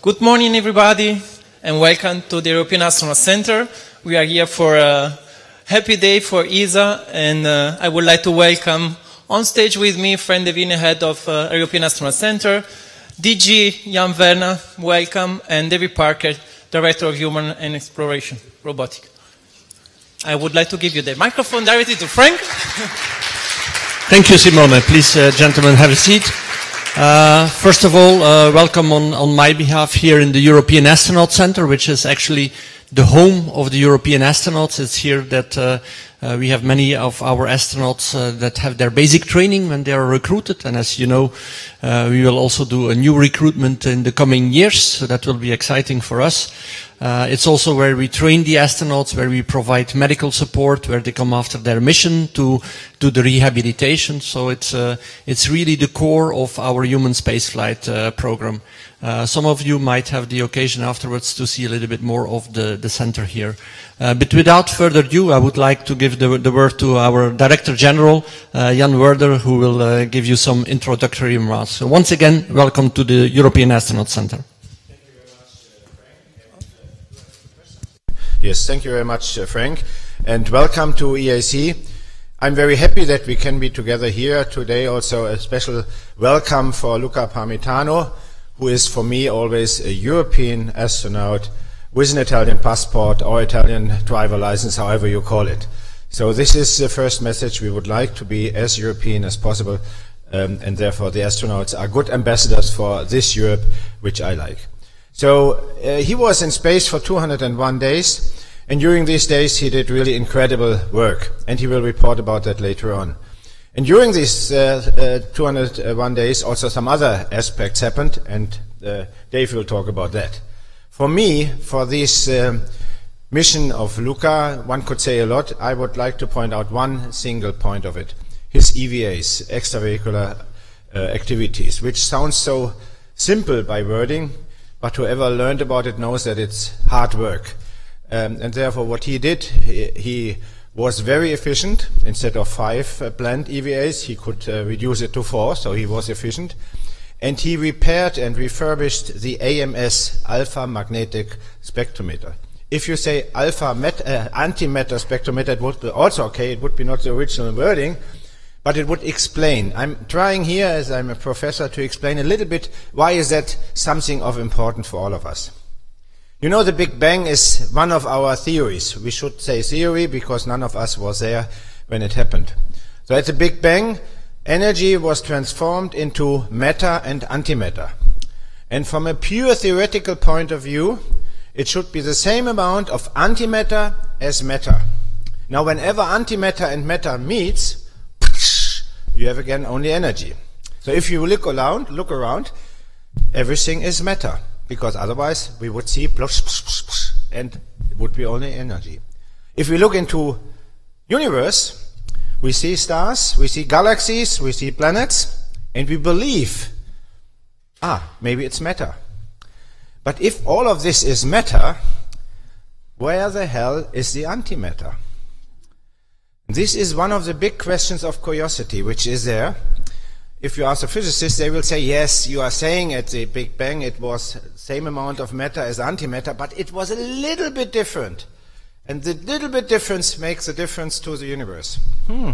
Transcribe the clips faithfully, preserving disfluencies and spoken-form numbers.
Good morning, everybody, and welcome to the European Astronaut Center. We are here for a happy day for E S A, and uh, I would like to welcome on stage with me Frank Devine, head of uh, European Astronaut Center, D G Jan Werner, welcome, and David Parker, Director of Human and Exploration, Robotic. I would like to give you the microphone directly to Frank. Thank you, Simone. Please, uh, gentlemen, have a seat. Uh, first of all, uh, welcome on, on my behalf here in the European Astronaut Center, which is actually the home of the European astronauts. It's here that uh, uh, we have many of our astronauts uh, that have their basic training when they are recruited. And as you know, uh, we will also do a new recruitment in the coming years, so that will be exciting for us. Uh, it's also where we train the astronauts, where we provide medical support, where they come after their mission to do the rehabilitation. So it's uh, it's really the core of our human spaceflight uh, program. Uh, some of you might have the occasion afterwards to see a little bit more of the, the center here. Uh, but without further ado, I would like to give the, the word to our Director General, uh, Jan Werner, who will uh, give you some introductory remarks. So once again, welcome to the European Astronaut Center. Yes, thank you very much, uh, Frank, and welcome to E A C. I'm very happy that we can be together here today. Also a special welcome for Luca Parmitano, who is for me always a European astronaut with an Italian passport or Italian driver license, however you call it. So this is the first message. We would like to be as European as possible, um, and therefore the astronauts are good ambassadors for this Europe, which I like. So uh, he was in space for two hundred and one days, and during these days he did really incredible work, and he will report about that later on. And during these uh, uh, two hundred and one days also some other aspects happened, and uh, Dave will talk about that. For me, for this um, mission of Luca, one could say a lot. I would like to point out one single point of it, his E V As, extravehicular uh, activities, which sounds so simple by wording, but whoever learned about it knows that it's hard work. Um, and therefore what he did, he, he was very efficient. Instead of five uh, planned E V As, he could uh, reduce it to four, so he was efficient. And he repaired and refurbished the A M S, Alpha Magnetic Spectrometer. If you say alpha uh, antimatter spectrometer, it would be also okay, it would be not the original wording, but it would explain. I'm trying here, as I'm a professor, to explain a little bit why is that something of importance for all of us. You know, the Big Bang is one of our theories. We should say theory because none of us was there when it happened. So at the Big Bang, energy was transformed into matter and antimatter. And from a pure theoretical point of view, it should be the same amount of antimatter as matter. Now, whenever antimatter and matter meets, you have again only energy. So if you look around, look around, everything is matter, because otherwise we would see and it would be only energy. If we look into universe, we see stars, we see galaxies, we see planets, and we believe, ah, maybe it's matter. But if all of this is matter, where the hell is the antimatter? This is one of the big questions of curiosity, which is there. If you ask a physicist, they will say, yes, you are saying at the Big Bang it was the same amount of matter as antimatter, but it was a little bit different. And the little bit difference makes a difference to the universe. Hmm.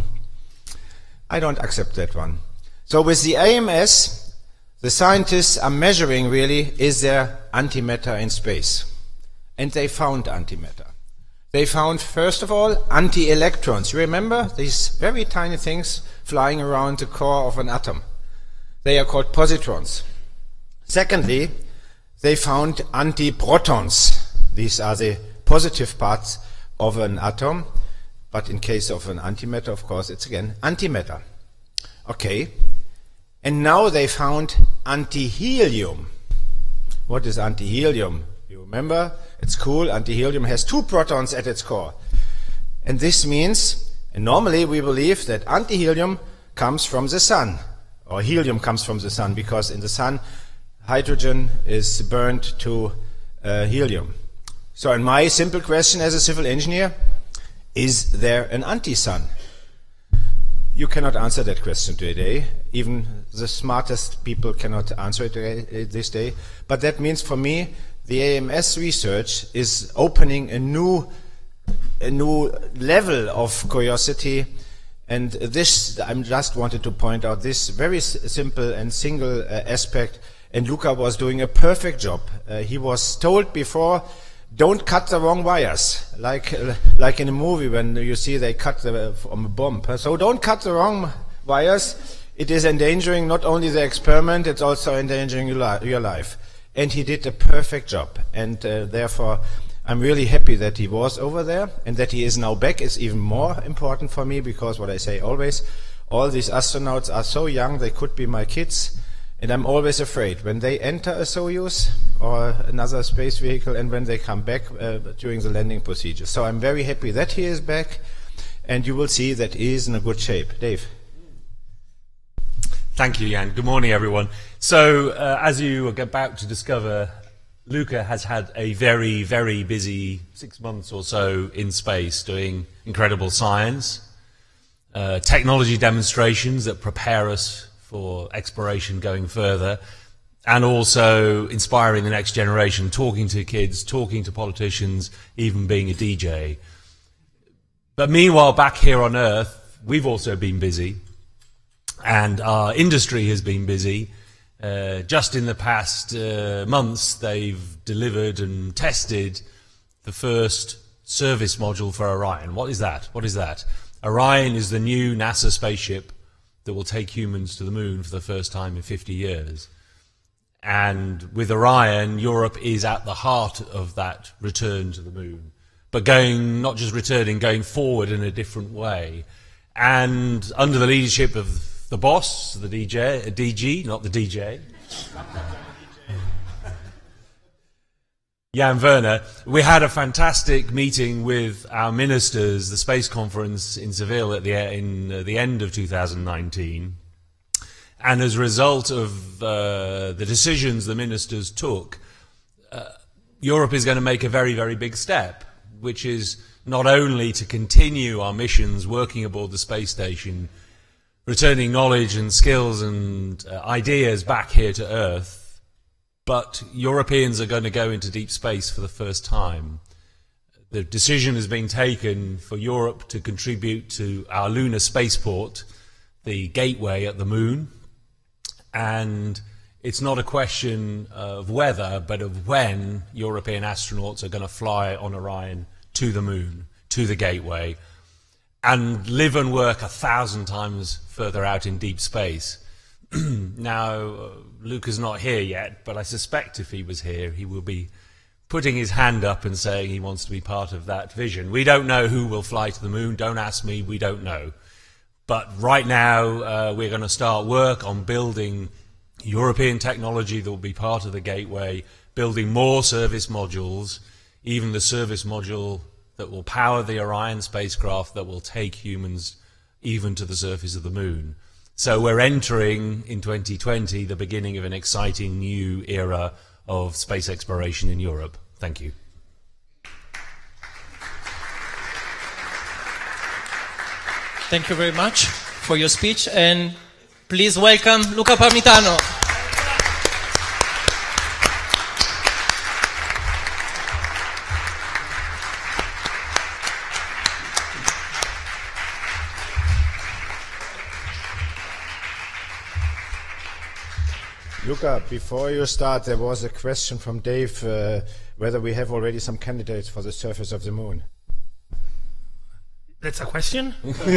I don't accept that one. So with the A M S, the scientists are measuring really, is there antimatter in space? And they found antimatter. They found, first of all, anti-electrons. You remember these very tiny things flying around the core of an atom? They are called positrons. Secondly, they found antiprotons. These are the positive parts of an atom, but in case of an antimatter, of course, it's again antimatter. Okay. And now they found antihelium. What is antihelium? You remember? It's cool. Antihelium has two protons at its core. And this means, and normally we believe that antihelium comes from the sun, or helium comes from the sun, because in the sun hydrogen is burned to uh, helium. So in my simple question as a civil engineer, is there an anti-sun? You cannot answer that question today. Even the smartest people cannot answer it uh, this day. But that means for me, the A M S research is opening a new, a new level of curiosity. And this, I just wanted to point out this very s simple and single uh, aspect. And Luca was doing a perfect job. Uh, he was told before, don't cut the wrong wires, like uh, like in a movie when you see they cut the, from a bomb. So don't cut the wrong wires. It is endangering not only the experiment, it's also endangering your, li your life. And he did a perfect job. And uh, therefore, I'm really happy that he was over there, and that he is now back is even more important for me, because what I say always, all these astronauts are so young, they could be my kids. And I'm always afraid when they enter a Soyuz or another space vehicle and when they come back uh, during the landing procedure. So I'm very happy that he is back, and you will see that he is in a good shape. Dave. Thank you, Jan. Good morning, everyone. So, uh, as you are about to discover, Luca has had a very, very busy six months or so in space doing incredible science, uh, technology demonstrations that prepare us for exploration going further, and also inspiring the next generation, talking to kids, talking to politicians, even being a D J. But meanwhile, back here on Earth, we've also been busy, and our industry has been busy. Uh, just in the past uh, months, they've delivered and tested the first service module for Orion. What is that? What is that? Orion is the new NASA spaceship that will take humans to the moon for the first time in fifty years. And with Orion, Europe is at the heart of that return to the moon. But going, not just returning, going forward in a different way. And under the leadership of the boss, the D J, D G, not the D J, Jan Werner, we had a fantastic meeting with our ministers, the space conference in Seville at the, in uh, the end of two thousand nineteen. And as a result of uh, the decisions the ministers took, uh, Europe is going to make a very, very big step, which is not only to continue our missions working aboard the space station, returning knowledge and skills and uh, ideas back here to Earth, but Europeans are going to go into deep space for the first time. The decision has been taken for Europe to contribute to our lunar spaceport, the gateway at the moon, and it's not a question of whether, but of when European astronauts are going to fly on Orion to the moon, to the gateway, and live and work a thousand times further out in deep space. Now, uh, Luca's not here yet, but I suspect if he was here, he will be putting his hand up and saying he wants to be part of that vision. We don't know who will fly to the moon. Don't ask me. We don't know. But right now, uh, we're going to start work on building European technology that will be part of the gateway, building more service modules, even the service module that will power the Orion spacecraft that will take humans even to the surface of the moon. So we're entering, in twenty twenty, the beginning of an exciting new era of space exploration in Europe. Thank you. Thank you very much for your speech, and please welcome Luca Parmitano. Luca, before you start, there was a question from Dave uh, whether we have already some candidates for the surface of the moon. That's a question?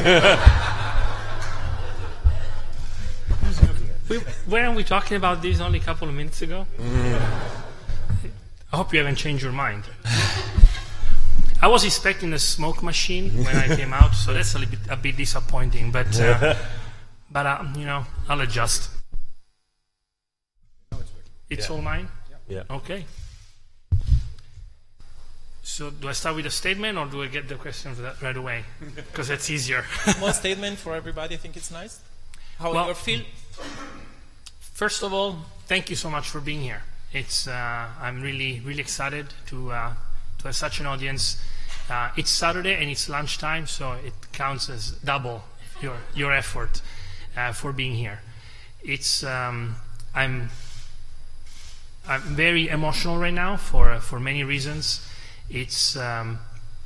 we, weren't we talking about this only a couple of minutes ago? Mm. I hope you haven't changed your mind. I was expecting a smoke machine when I came out, so that's a, little bit, a bit disappointing, but, uh, but uh, you know, I'll adjust. It's yeah. all mine? Yeah. Okay. So do I start with a statement, or do I get the question right away? Because that's easier. One statement for everybody. I think it's nice. How well, you feel? First of all, thank you so much for being here. It's uh, I'm really really excited to uh, to have such an audience. Uh, it's Saturday and it's lunchtime, so it counts as double your your effort uh, for being here. It's um, I'm I'm very emotional right now for uh, for many reasons. It's um,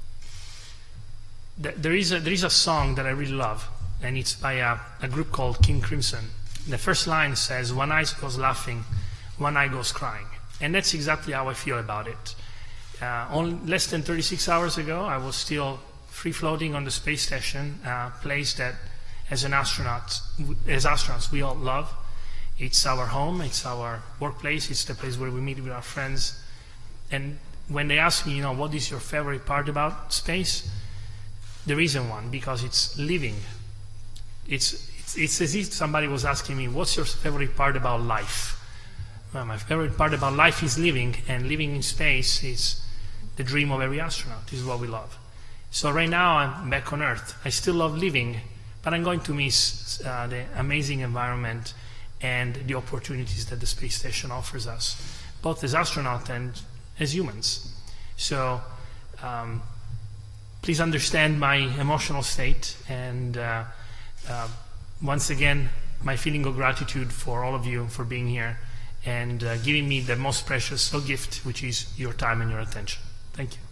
th there is a there is a song that I really love, and it's by a, a group called King Crimson. The first line says, "One eye goes laughing, one eye goes crying," and that's exactly how I feel about it. Uh, only less than thirty-six hours ago, I was still free floating on the space station, a place that, as an astronaut, as astronauts, we all love. It's our home, it's our workplace, it's the place where we meet with our friends. And when they ask me, you know, what is your favorite part about space? There isn't one, because it's living. It's, it's, it's as if somebody was asking me, what's your favorite part about life? Well, my favorite part about life is living, and living in space is the dream of every astronaut, is what we love. So right now I'm back on Earth. I still love living, but I'm going to miss uh, the amazing environment and the opportunities that the space station offers us, both as astronauts and as humans. So um, please understand my emotional state, and uh, uh, once again, my feeling of gratitude for all of you for being here and uh, giving me the most precious gift, which is your time and your attention. Thank you.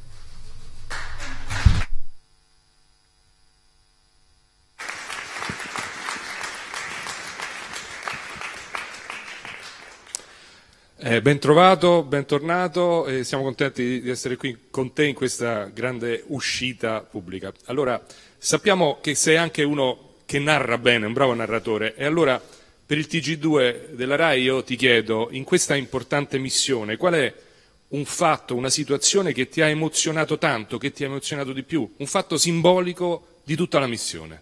Eh, ben trovato, bentornato, e siamo contenti di essere qui con te in questa grande uscita pubblica. Allora, sappiamo che sei anche uno che narra bene, un bravo narratore, e allora per il T G due della RAI io ti chiedo, in questa importante missione, qual è un fatto, una situazione che ti ha emozionato tanto, che ti ha emozionato di più, un fatto simbolico di tutta la missione?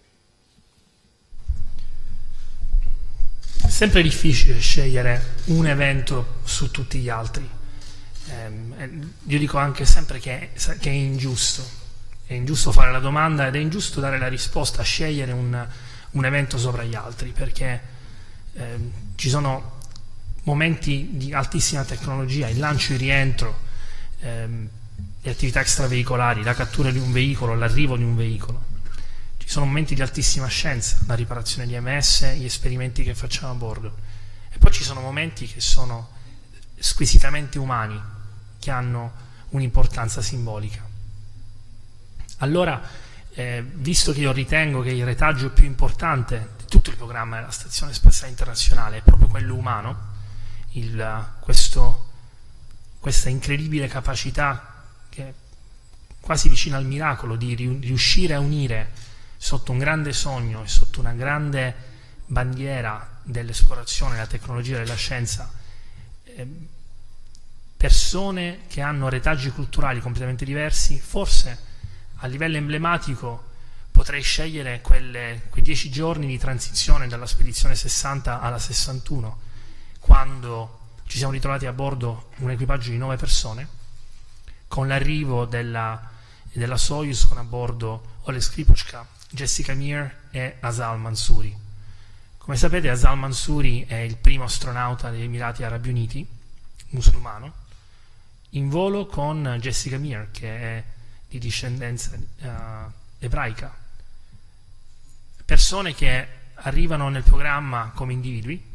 Sempre difficile scegliere un evento su tutti gli altri. Eh, io dico anche sempre che, che è ingiusto. È ingiusto fare la domanda ed è ingiusto dare la risposta, scegliere un, un evento sopra gli altri, perché eh, ci sono momenti di altissima tecnologia, il lancio, il rientro, ehm, le attività extraveicolari, la cattura di un veicolo, l'arrivo di un veicolo. Ci sono momenti di altissima scienza, la riparazione di M S, gli esperimenti che facciamo a bordo. E poi ci sono momenti che sono squisitamente umani, che hanno un'importanza simbolica. Allora, eh, visto che io ritengo che il retaggio più importante di tutto il programma della Stazione Spaziale Internazionale è proprio quello umano, il, questo, questa incredibile capacità, che è quasi vicina al miracolo, di riuscire a unire sotto un grande sogno e sotto una grande bandiera dell'esplorazione, della tecnologia, della scienza, eh, persone che hanno retaggi culturali completamente diversi. Forse a livello emblematico potrei scegliere quelle, quei dieci giorni di transizione dalla spedizione sessanta alla sessantuno, quando ci siamo ritrovati a bordo un equipaggio di nove persone, con l'arrivo della, della Soyuz, con a bordo Oleg Skripochka, Jessica Meir e Asal Mansouri. Come sapete, Asal Mansouri è il primo astronauta degli Emirati Arabi Uniti, musulmano, in volo con Jessica Meir, che è di discendenza uh, ebraica. Persone che arrivano nel programma come individui,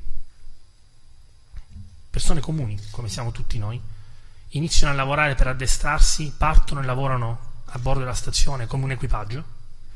persone comuni, come siamo tutti noi, iniziano a lavorare per addestrarsi, partono e lavorano a bordo della stazione come un equipaggio,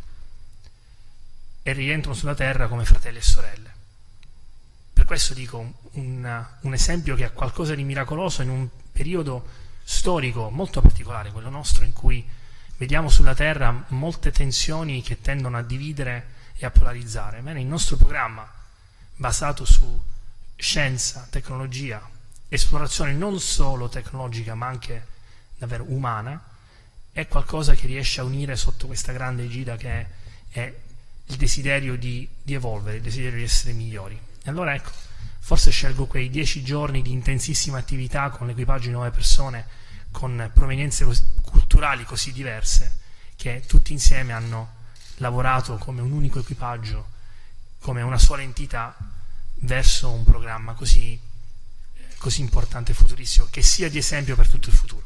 e rientrano sulla Terra come fratelli e sorelle. Per questo dico un, un esempio che ha qualcosa di miracoloso in un periodo storico molto particolare, quello nostro, in cui vediamo sulla Terra molte tensioni che tendono a dividere e a polarizzare. Bene, il nostro programma, basato su scienza, tecnologia, esplorazione non solo tecnologica ma anche davvero umana, è qualcosa che riesce a unire sotto questa grande egida che è, è il desiderio di, di evolvere, il desiderio di essere migliori. E allora ecco, forse scelgo quei dieci giorni di intensissima attività con l'equipaggio di nove persone, con provenienze culturali così diverse, che tutti insieme hanno lavorato come un unico equipaggio, come una sola entità, verso un programma così, così importante e futuristico, che sia di esempio per tutto il futuro.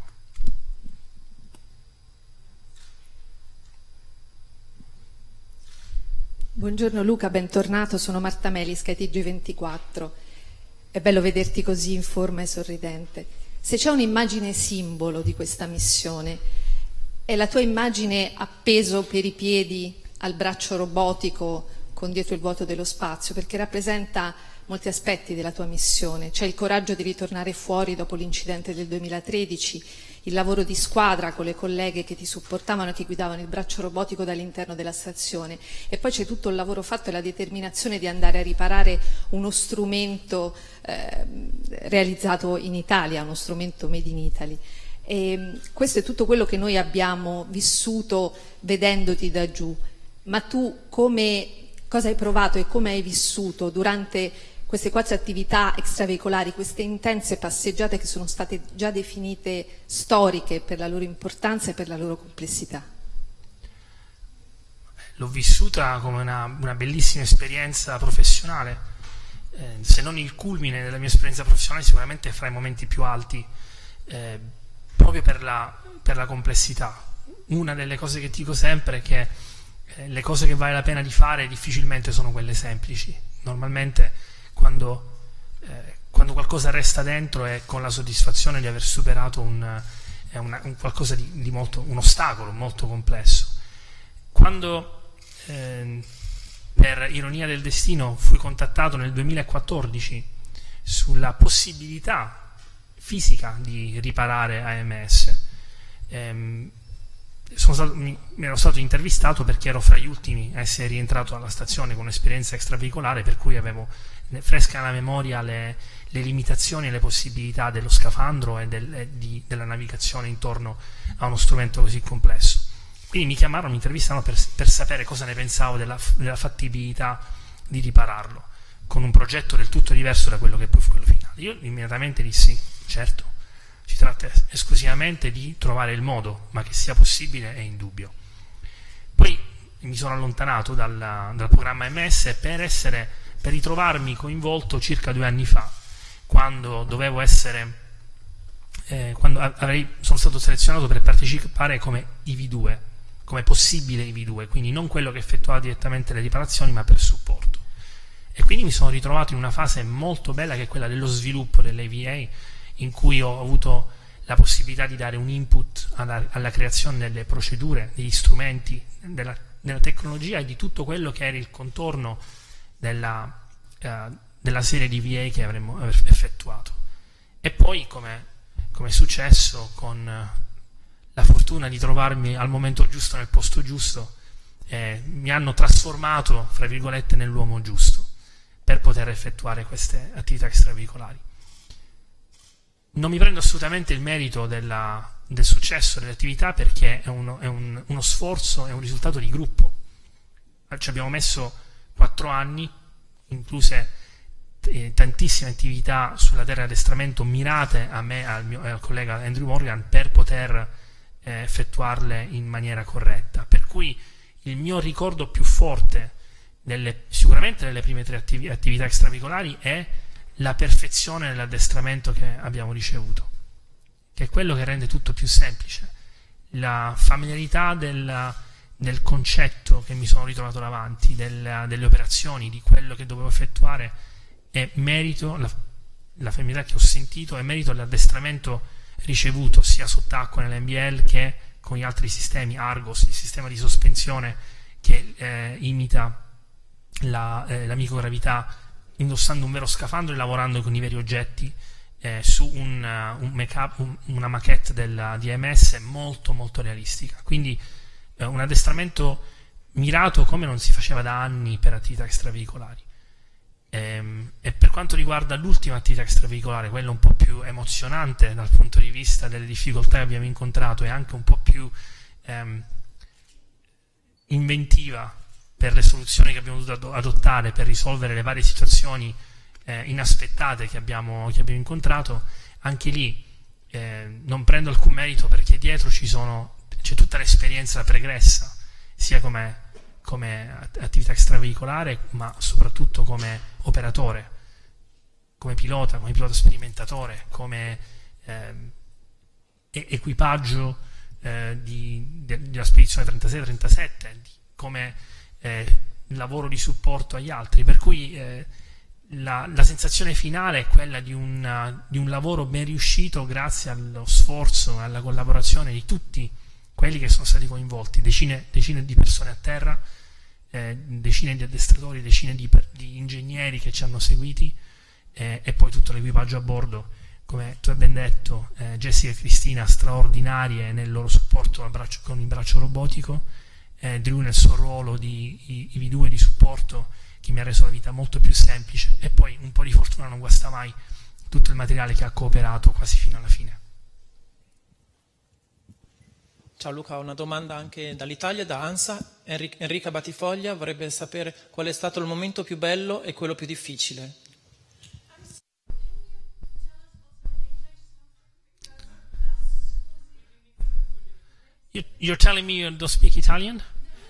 Buongiorno Luca, bentornato, sono Marta Meli, SkyTG ventiquattro. È bello vederti così in forma e sorridente. Se c'è un'immagine simbolo di questa missione, è la tua immagine appeso per i piedi al braccio robotico con dietro il vuoto dello spazio, perché rappresenta molti aspetti della tua missione. C'è il coraggio di ritornare fuori dopo l'incidente del duemilatredici, il lavoro di squadra con le colleghe che ti supportavano e che guidavano il braccio robotico dall'interno della stazione, e poi c'è tutto il lavoro fatto e la determinazione di andare a riparare uno strumento eh, realizzato in Italia, uno strumento made in Italy. E questo è tutto quello che noi abbiamo vissuto vedendoti da giù. Ma tu come, cosa hai provato e come hai vissuto durante queste quattro attività extraveicolari, queste intense passeggiate che sono state già definite storiche per la loro importanza e per la loro complessità? L'ho vissuta come una, una bellissima esperienza professionale, eh, se non il culmine della mia esperienza professionale, sicuramente fra i momenti più alti, eh, proprio per la, per la complessità. Una delle cose che dico sempre è che eh, le cose che vale la pena di fare difficilmente sono quelle semplici. Normalmente Quando, eh, quando qualcosa resta dentro è con la soddisfazione di aver superato un, eh, una, un qualcosa di, di molto, un ostacolo molto complesso. Quando, eh, per ironia del destino, fui contattato nel duemilaquattordici sulla possibilità fisica di riparare A M S, ehm, sono stato, mi, mi ero stato intervistato perché ero fra gli ultimi a essere rientrato alla stazione con un'esperienza extraveicolare, per cui avevo fresca nella memoria le, le limitazioni e le possibilità dello scafandro e, del, e di, della navigazione intorno a uno strumento così complesso. Quindi mi chiamarono, mi intervistarono per, per sapere cosa ne pensavo della, della fattibilità di ripararlo, con un progetto del tutto diverso da quello che poi fu quello finale. Io immediatamente dissi, certo, si tratta esclusivamente di trovare il modo, ma che sia possibile è indubbio. Poi mi sono allontanato dal, dal programma M S per essere per ritrovarmi coinvolto circa due anni fa, quando dovevo essere, eh, quando avrei, sono stato selezionato per partecipare come I V due, come possibile I V due, quindi non quello che effettuava direttamente le riparazioni, ma per supporto. E quindi mi sono ritrovato in una fase molto bella, che è quella dello sviluppo dell'A V A, in cui ho avuto la possibilità di dare un input alla, alla creazione delle procedure, degli strumenti, della, della tecnologia e di tutto quello che era il contorno Della, uh, della serie di V A che avremmo effettuato. E poi, come, come è successo, con uh, la fortuna di trovarmi al momento giusto nel posto giusto, eh, mi hanno trasformato, fra virgolette, nell'uomo giusto per poter effettuare queste attività extraveicolari. Non mi prendo assolutamente il merito della, del successo delle attività, perché è, uno, è un, uno sforzo, è un risultato di gruppo. Ci abbiamo messo quattro anni, incluse eh, tantissime attività sulla terra di addestramento mirate a me e al, mio, al collega Andrew Morgan per poter eh, effettuarle in maniera corretta. Per cui il mio ricordo più forte, delle, sicuramente delle prime tre attiv attività extraveicolari, è la perfezione dell'addestramento che abbiamo ricevuto, che è quello che rende tutto più semplice. La familiarità della del concetto che mi sono ritrovato davanti, del, delle operazioni, di quello che dovevo effettuare, è merito, la, la familiarità che ho sentito è merito dell'addestramento ricevuto sia sott'acqua nell'N B L che con gli altri sistemi, Argos, il sistema di sospensione che eh, imita la, eh, la microgravità, indossando un vero scafandro e lavorando con i veri oggetti eh, su un, uh, un make-up, un, una maquette della D M S molto molto realistica. Quindi un addestramento mirato come non si faceva da anni per attività extraveicolari. E, e per quanto riguarda l'ultima attività extraveicolare, quella un po' più emozionante dal punto di vista delle difficoltà che abbiamo incontrato e anche un po' più ehm, inventiva per le soluzioni che abbiamo dovuto adottare per risolvere le varie situazioni eh, inaspettate che abbiamo, che abbiamo incontrato, anche lì eh, non prendo alcun merito, perché dietro ci sono c'è tutta l'esperienza pregressa, sia come, come attività extraveicolare, ma soprattutto come operatore, come pilota, come pilota sperimentatore, come eh, equipaggio eh, di, de, della spedizione trentasei trentasette, come eh, lavoro di supporto agli altri, per cui eh, la, la sensazione finale è quella di, una, di un lavoro ben riuscito grazie allo sforzo e alla collaborazione di tutti quelli che sono stati coinvolti, decine, decine di persone a terra, eh, decine di addestratori, decine di, di ingegneri che ci hanno seguiti, eh, e poi tutto l'equipaggio a bordo, come tu hai ben detto, eh, Jessica e Cristina straordinarie nel loro supporto al braccio, con il braccio robotico, eh, Drew nel suo ruolo di I V due di supporto, che mi ha reso la vita molto più semplice, e poi un po' di fortuna non guasta mai, tutto il materiale che ha cooperato quasi fino alla fine. Ciao Luca, ho una domanda anche dall'Italia, da ANSA. Enrica Batifoglia vorrebbe sapere qual è stato il momento più bello e quello più difficile. You're telling me you don't speak Italian?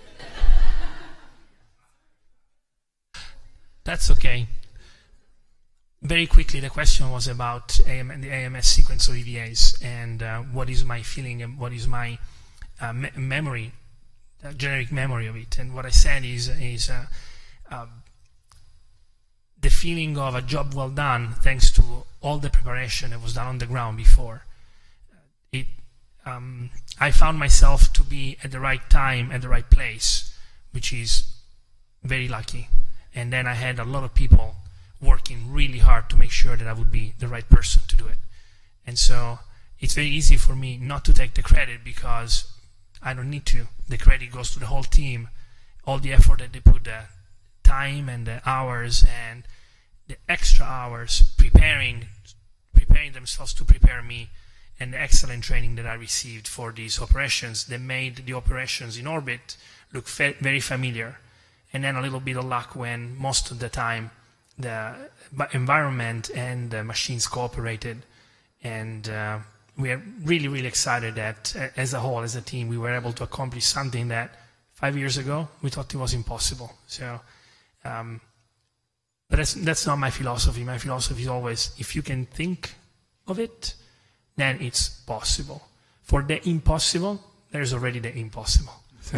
That's okay. Very quickly, the question was about A M, the A M S sequence of E V As, and uh, what is my feeling and what is my uh, me memory, uh, generic memory of it. And what I said is, is uh, uh, the feeling of a job well done, thanks to all the preparation that was done on the ground before. It, um, I found myself to be at the right time, at the right place, which is very lucky. And then I had a lot of people working really hard to make sure that I would be the right person to do it. And so it's very easy for me not to take the credit, because I don't need to. The credit goes to the whole team, all the effort that they put, the time and the hours and the extra hours preparing, preparing themselves to prepare me, and the excellent training that I received for these operations that made the operations in orbit look fa very familiar. And then a little bit of luck when most of the time the environment and the machines cooperated, and uh, we are really, really excited that uh, as a whole, as a team, we were able to accomplish something that five years ago we thought it was impossible. So, um, but that's, that's not my philosophy. My philosophy is always, if you can think of it, then it's possible. For the impossible, there's already the impossible.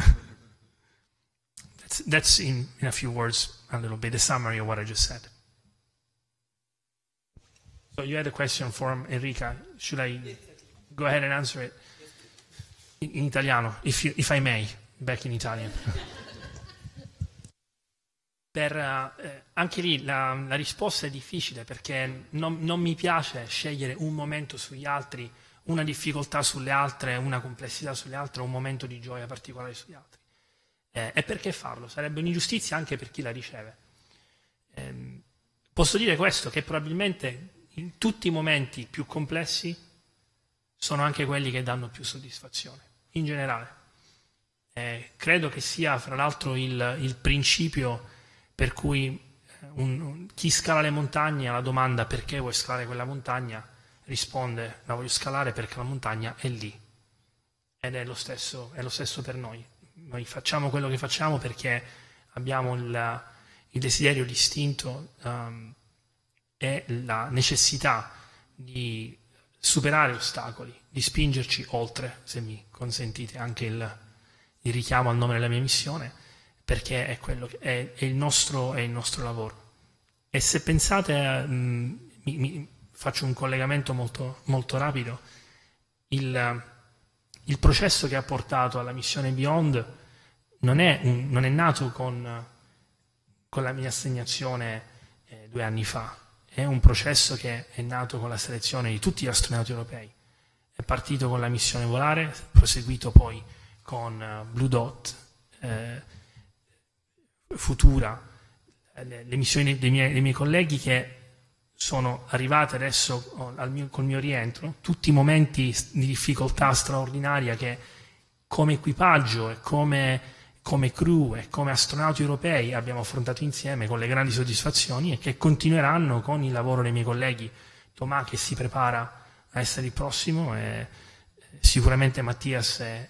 That's, that's in, in a few words, a little bit, the summary of what I just said. So you had a question from Enrica. Should I go ahead and answer it? In, in Italiano, if, you, if I may, back in Italian. Per, uh, eh, anche lì la, la risposta è difficile, perché non, non mi piace scegliere un momento sugli altri, una difficoltà sulle altre, una complessità sulle altre, un momento di gioia particolare sugli altri. Eh, e perché farlo? Sarebbe un'ingiustizia anche per chi la riceve. Eh, posso dire questo, che probabilmente in tutti i momenti più complessi sono anche quelli che danno più soddisfazione, in generale. Eh, credo che sia, fra l'altro, il, il principio per cui un, un, chi scala le montagne alla domanda perché vuoi scalare quella montagna risponde: la voglio scalare perché la montagna è lì. Ed è lo stesso, è lo stesso per noi. Noi facciamo quello che facciamo perché abbiamo il, il desiderio, l'istinto um, e la necessità di superare ostacoli, di spingerci oltre, se mi consentite anche il, il richiamo al nome della mia missione, perché è, quello che è, è, il, nostro, è il nostro lavoro. E se pensate, um, mi, mi, faccio un collegamento molto, molto rapido, il, il processo che ha portato alla missione Beyond non è, un, non è nato con, con la mia assegnazione eh, due anni fa, è un processo che è nato con la selezione di tutti gli astronauti europei. È partito con la missione Volare, proseguito poi con uh, Blue Dot, eh, Futura, le, le missioni dei miei, dei miei colleghi che sono arrivate adesso al mio, col mio rientro, tutti momenti di difficoltà straordinaria che come equipaggio e come, come crew e come astronauti europei abbiamo affrontato insieme con le grandi soddisfazioni, e che continueranno con il lavoro dei miei colleghi. Tomà, che si prepara a essere il prossimo, e sicuramente Mattias è,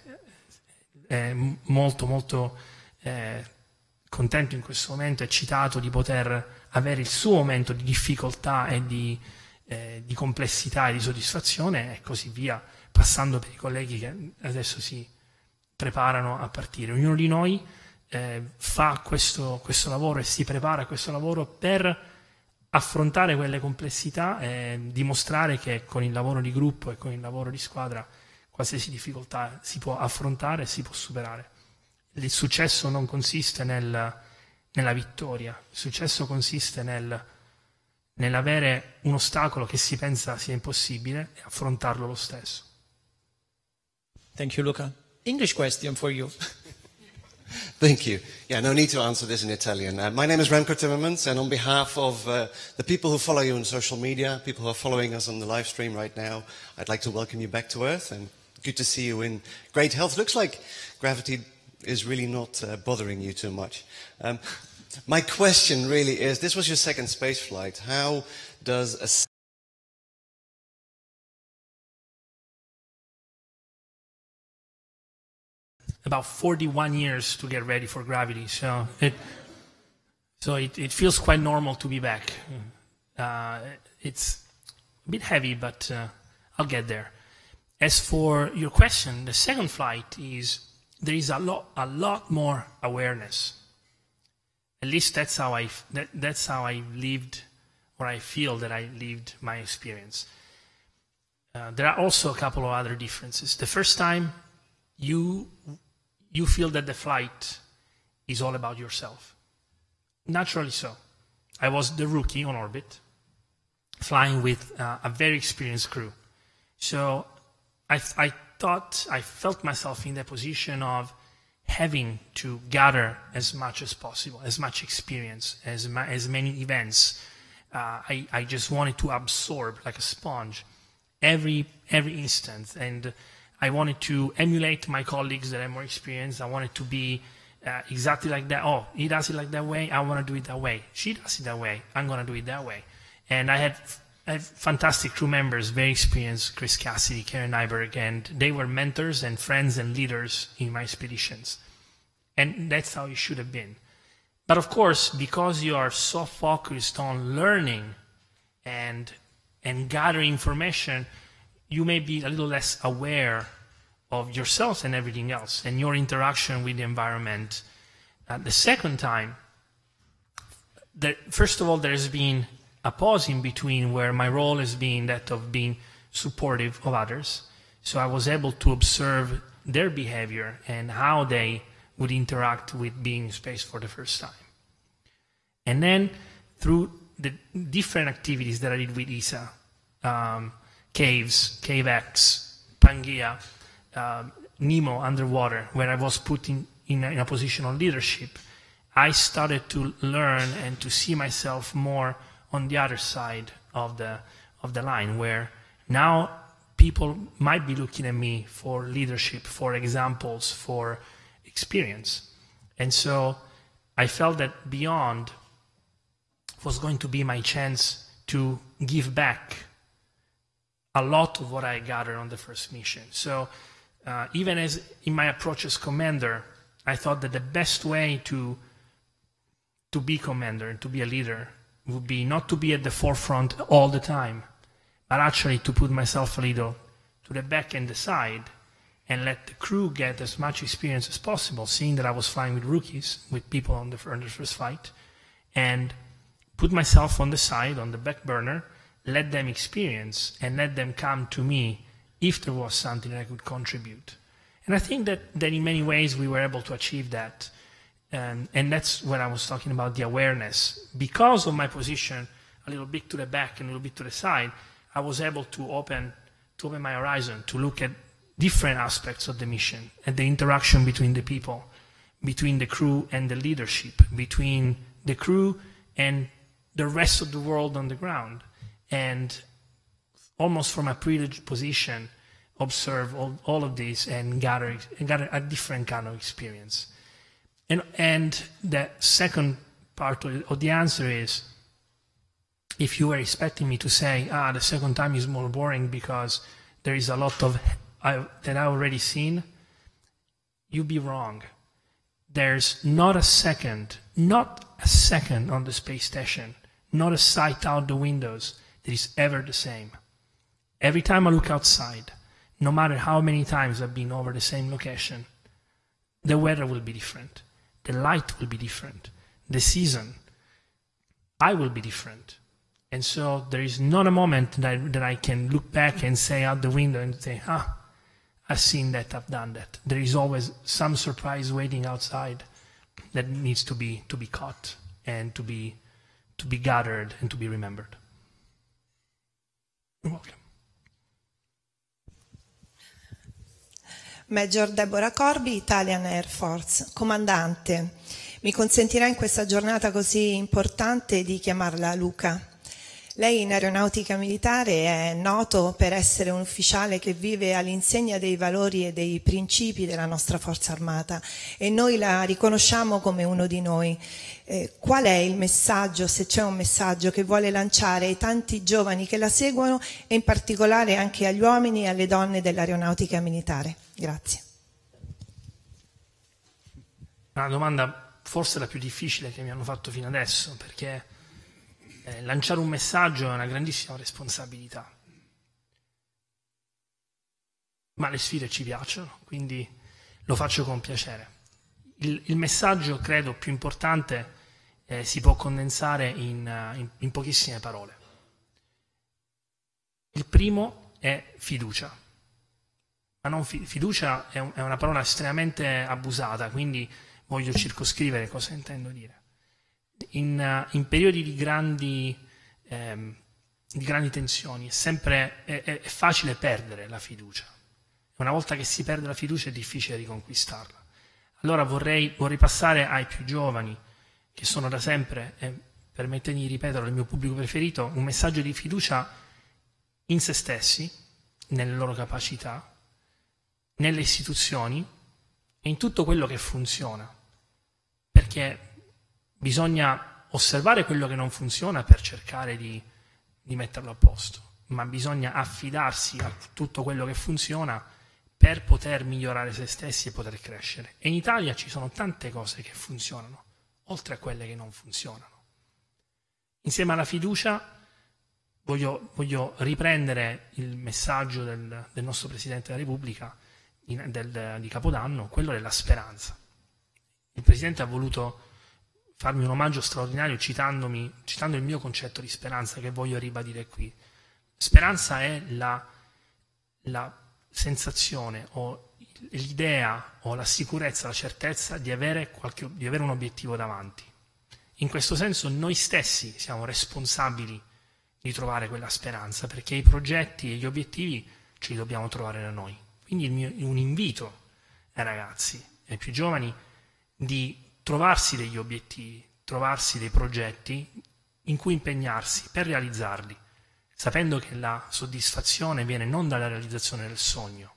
è molto molto eh, contento in questo momento, eccitato di poter avere il suo momento di difficoltà e di, eh, di complessità e di soddisfazione, e così via, passando per i colleghi che adesso si preparano a partire. Ognuno di noi eh, fa questo, questo lavoro e si prepara a questo lavoro per affrontare quelle complessità e dimostrare che con il lavoro di gruppo e con il lavoro di squadra qualsiasi difficoltà si può affrontare e si può superare. Il successo non consiste nel, nella vittoria, il successo consiste nel, nell'avere un ostacolo che si pensa sia impossibile e affrontarlo lo stesso. Thank you, Luca. English question for you. Thank you. Yeah, no need to answer this in Italian. Uh, my name is Remco Timmermans, and on behalf of uh, the people who follow you on social media, people who are following us on the live stream right now, I'd like to welcome you back to Earth, and good to see you in great health. Looks like gravity is really not uh, bothering you too much. Um, my question really is, this was your second space flight. How does a about forty-one years to get ready for gravity, so it so it, it feels quite normal to be back. Uh, it's a bit heavy, but uh, I'll get there. As for your question, the second flight is there is a lot a lot more awareness. At least that's how I that, that's how I lived, or I feel that I lived my experience. Uh, there are also a couple of other differences. The first time, you you feel that the flight is all about yourself. Naturally so. I was the rookie on orbit, flying with uh, a very experienced crew. So I, I thought, I felt myself in the position of having to gather as much as possible, as much experience, as, ma as many events. Uh, I, I just wanted to absorb, like a sponge, every, every instant. And I wanted to emulate my colleagues that are more experienced. I wanted to be uh, exactly like that. Oh, he does it like that way. I want to do it that way. She does it that way. I'm going to do it that way. And I had, I had fantastic crew members, very experienced, Chris Cassidy, Karen Nyberg, and they were mentors and friends and leaders in my expeditions. And that's how it should have been. But of course, because you are so focused on learning and, and gathering information, you may be a little less aware of yourself and everything else and your interaction with the environment. Uh, the second time, there, first of all, there's been a pause in between where my role has been that of being supportive of others. So I was able to observe their behavior and how they would interact with being in space for the first time. And then through the different activities that I did with E S A, um, Caves, Cave X, Pangaea, uh, Nemo underwater, where I was put in, in, a, in a position of leadership, I started to learn and to see myself more on the other side of the, of the line, where now people might be looking at me for leadership, for examples, for experience. And so I felt that beyond was going to be my chance to give back a lot of what I gathered on the first mission. So uh, even as in my approach as commander, I thought that the best way to, to be commander and to be a leader would be not to be at the forefront all the time, but actually to put myself a little to the back and the side and let the crew get as much experience as possible, seeing that I was flying with rookies, with people on the, on the first flight, and put myself on the side, on the back burner, let them experience and let them come to me if there was something that I could contribute. And I think that, that in many ways we were able to achieve that. Um, and that's when I was talking about the awareness. Because of my position, a little bit to the back and a little bit to the side, I was able to open, to open my horizon, to look at different aspects of the mission, and the interaction between the people, between the crew and the leadership, between the crew and the rest of the world on the ground. And almost from a privileged position, observe all, all of this and gather, and gather a different kind of experience. And, and the second part of the answer is, if you were expecting me to say, ah, the second time is more boring because there is a lot of I, that I've already seen, you'd be wrong. There's not a second, not a second on the space station, not a sight out the windows that is ever the same. Every time I look outside, no matter how many times I've been over the same location, the weather will be different. the light will be different, the season, I will be different. And so there is not a moment that I, that I can look back and say out the window and say, ah, I've seen that, I've done that. There is always some surprise waiting outside that needs to be to be caught and to be to be gathered and to be remembered. You're welcome. Major Deborah Corby, Italian Air Force. Comandante, mi consentirà in questa giornata così importante di chiamarla Luca. Lei in aeronautica militare è noto per essere un ufficiale che vive all'insegna dei valori e dei principi della nostra forza armata e noi la riconosciamo come uno di noi. Eh, qual è il messaggio, se c'è un messaggio, che vuole lanciare ai tanti giovani che la seguono e in particolare anche agli uomini e alle donne dell'aeronautica militare? Grazie. Una domanda forse la più difficile che mi hanno fatto fino adesso, perché Eh, lanciare un messaggio è una grandissima responsabilità, ma le sfide ci piacciono, quindi lo faccio con piacere. Il, il messaggio, credo, più importante eh, si può condensare in, uh, in, in pochissime parole. Il primo è fiducia, ma non fi- fiducia è, un, è una parola estremamente abusata, quindi voglio circoscrivere cosa intendo dire. In, uh, in periodi di grandi, ehm, di grandi tensioni è sempre è, è facile perdere la fiducia. Una volta che si perde la fiducia è difficile riconquistarla. Allora vorrei, vorrei passare ai più giovani, che sono da sempre, e permettetemi di ripeterlo, il mio pubblico preferito, un messaggio di fiducia in se stessi, nelle loro capacità, nelle istituzioni e in tutto quello che funziona. Perché bisogna osservare quello che non funziona per cercare di, di metterlo a posto, ma bisogna affidarsi a tutto quello che funziona per poter migliorare se stessi e poter crescere. E in Italia ci sono tante cose che funzionano, oltre a quelle che non funzionano. Insieme alla fiducia voglio, voglio riprendere il messaggio del, del nostro Presidente della Repubblica in, del, di Capodanno, quello della speranza. Il Presidente ha voluto farmi un omaggio straordinario citandomi, citando il mio concetto di speranza che voglio ribadire qui. Speranza è la, la sensazione o l'idea o la sicurezza, la certezza di avere, qualche, di avere un obiettivo davanti. In questo senso noi stessi siamo responsabili di trovare quella speranza, perché i progetti e gli obiettivi ce li dobbiamo trovare da noi. Quindi il mio, un invito ai ragazzi e ai più giovani di trovarsi degli obiettivi, trovarsi dei progetti in cui impegnarsi per realizzarli, sapendo che la soddisfazione viene non dalla realizzazione del sogno,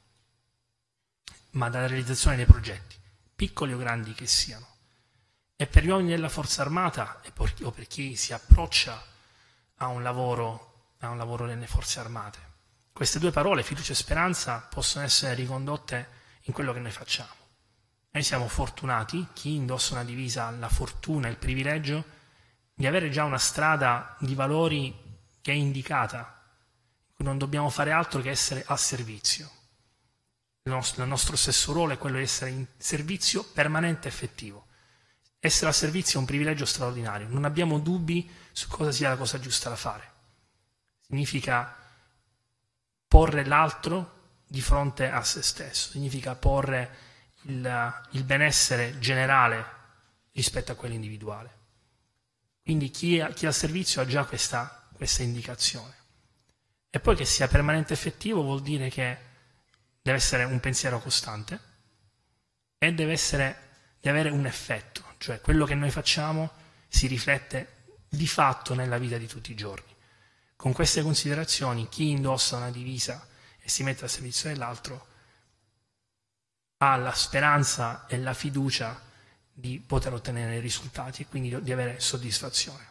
ma dalla realizzazione dei progetti, piccoli o grandi che siano. E per gli uomini della Forza Armata e per, o per chi si approccia a un lavoro, a un lavoro nelle Forze Armate, queste due parole, fiducia e speranza, possono essere ricondotte in quello che noi facciamo. Noi siamo fortunati, chi indossa una divisa ha la fortuna e il privilegio di avere già una strada di valori che è indicata, in cui non dobbiamo fare altro che essere al servizio. Il nostro, il nostro stesso ruolo è quello di essere in servizio permanente e effettivo. Essere al servizio è un privilegio straordinario, non abbiamo dubbi su cosa sia la cosa giusta da fare. Significa porre l'altro di fronte a se stesso, significa porre Il, il benessere generale rispetto a quello individuale. Quindi chi è, chi è al servizio ha già questa, questa indicazione. E poi che sia permanente effettivo vuol dire che deve essere un pensiero costante e deve, essere, deve avere un effetto, cioè quello che noi facciamo si riflette di fatto nella vita di tutti i giorni. Con queste considerazioni chi indossa una divisa e si mette al servizio dell'altro ha la speranza e la fiducia di poter ottenere risultati e quindi di avere soddisfazione.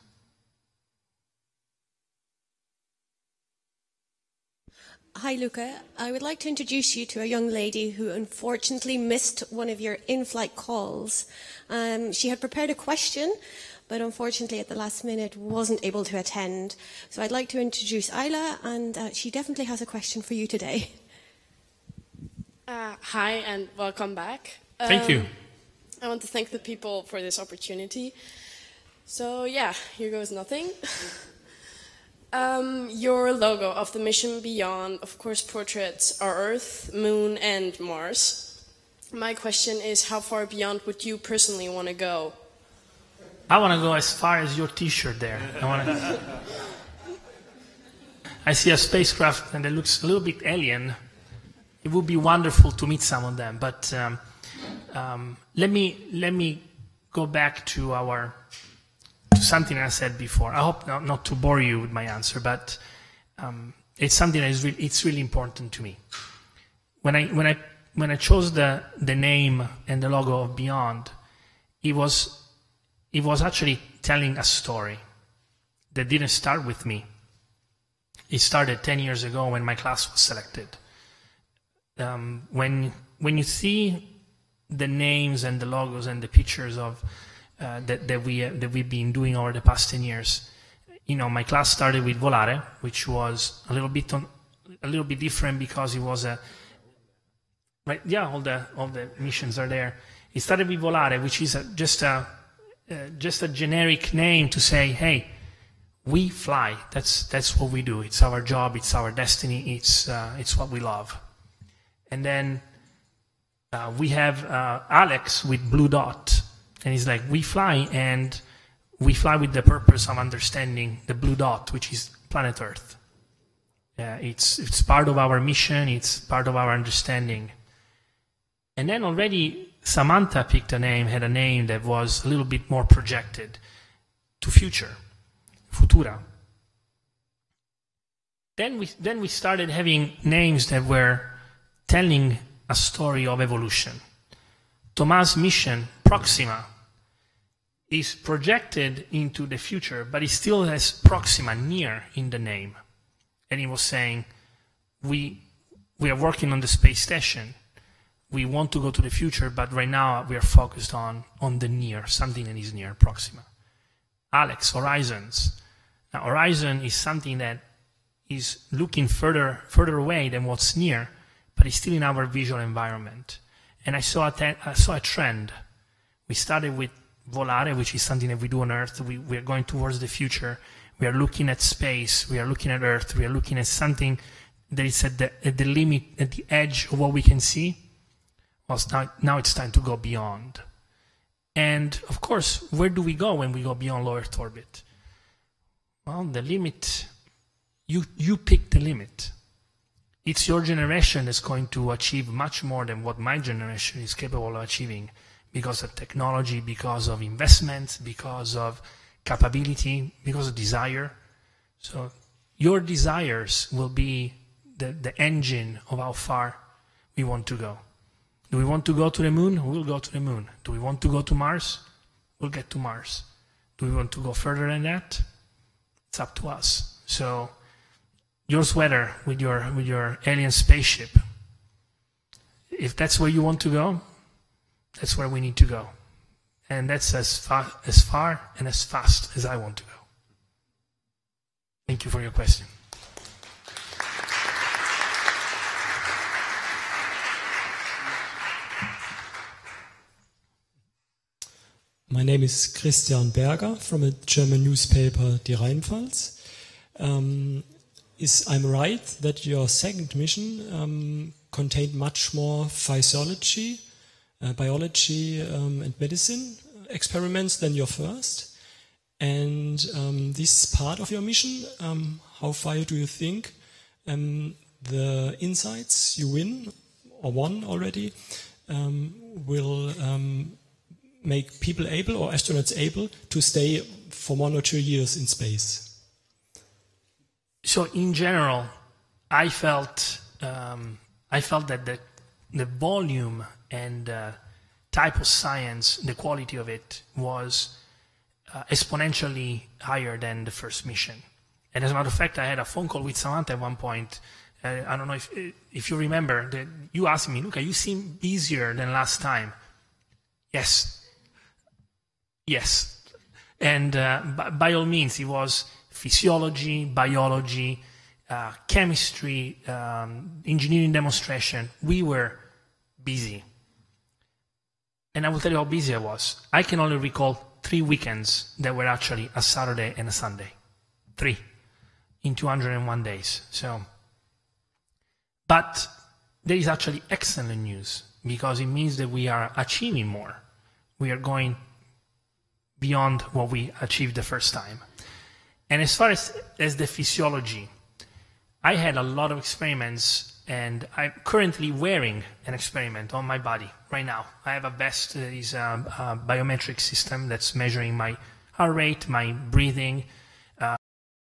Hi Luca, I would like to introduce you to a young lady who unfortunately missed one of your in-flight calls. Um, she had prepared a question, but unfortunately at the last minute wasn't able to attend. So I'd like to introduce Ayla, and uh, she definitely has a question for you today. Uh, hi and welcome back. Thank um, you. I want to thank the people for this opportunity. So yeah, here goes nothing. um, your logo of the mission Beyond, of course, portraits our Earth, Moon, and Mars. My question is, how far beyond would you personally want to go? I want to go as far as your T-shirt there. I, wanna... I see a spacecraft and it looks a little bit alien. It would be wonderful to meet some of them, but um, um, let me let me go back to our to something I said before. I hope not, not to bore you with my answer, but um, it's something that is re it's really important to me. When I when I when I chose the the name and the logo of Beyond, it was it was actually telling a story that didn't start with me. It started ten years ago when my class was selected. Um, when when you see the names and the logos and the pictures of uh, that that we uh, that we've been doing over the past ten years, you know, my class started with Volare, which was a little bit on, a little bit different because it was a right. Yeah, all the all the missions are there. It started with Volare, which is a, just a uh, just a generic name to say, hey, we fly. That's that's what we do. It's our job. It's our destiny. It's uh, it's what we love. And then uh, we have uh, Alex with Blue Dot, and he's like, we fly, and we fly with the purpose of understanding the Blue Dot, which is planet Earth. Uh, it's it's part of our mission. It's part of our understanding. And then already Samantha picked a name, had a name that was a little bit more projected to future, Futura. Then we then we started having names that were telling a story of evolution. Thomas' mission, Proxima, is projected into the future, but it still has Proxima, near, in the name. And he was saying, we, we are working on the space station. We want to go to the future, but right now we are focused on, on the near, something that is near, Proxima. Alex, Horizons. Now, Horizon is something that is looking further, further away than what's near, but it's still in our visual environment. And I saw a, I saw a trend. We started with Volare, which is something that we do on Earth. We, we are going towards the future. We are looking at space. We are looking at Earth. We are looking at something that is at the, at the limit, at the edge of what we can see. Well, now, now it's time to go beyond. And, of course, where do we go when we go beyond low Earth orbit? Well, the limit, you, you pick the limit. It's your generation that's going to achieve much more than what my generation is capable of achieving because of technology, because of investment, because of capability, because of desire. So your desires will be the, the engine of how far we want to go. Do we want to go to the moon? We'll go to the moon. Do we want to go to Mars? We'll get to Mars. Do we want to go further than that? It's up to us. So your sweater with your with your alien spaceship, if that's where you want to go, that's where we need to go. And that's as far as far and as fast as I want to go. Thank you for your question. My name is Christian Berger from a German newspaper, Die Rheinpfalz. Um, is I'm right that your second mission um, contained much more physiology, uh, biology um, and medicine experiments than your first? And um, this part of your mission, um, how far do you think um, the insights you win, or won already, um, will um, make people able, or astronauts able, to stay for one or two years in space? So in general, I felt um, I felt that the the volume and uh, type of science, the quality of it, was uh, exponentially higher than the first mission. And as a matter of fact, I had a phone call with Samantha at one point. Uh, I don't know if if you remember that you asked me, "Luca, you seem busier than last time." Yes. Yes, and uh, by, by all means, it was physiology, biology, uh, chemistry, um, engineering demonstration. We were busy. And I will tell you how busy I was. I can only recall three weekends that were actually a Saturday and a Sunday. Three. In two hundred and one days. So, but there is actually excellent news, because it means that we are achieving more. We are going beyond what we achieved the first time. And as far as, as the physiology, I had a lot of experiments, and I'm currently wearing an experiment on my body right now. I have a vest that is a, a biometric system that's measuring my heart rate, my breathing. Uh,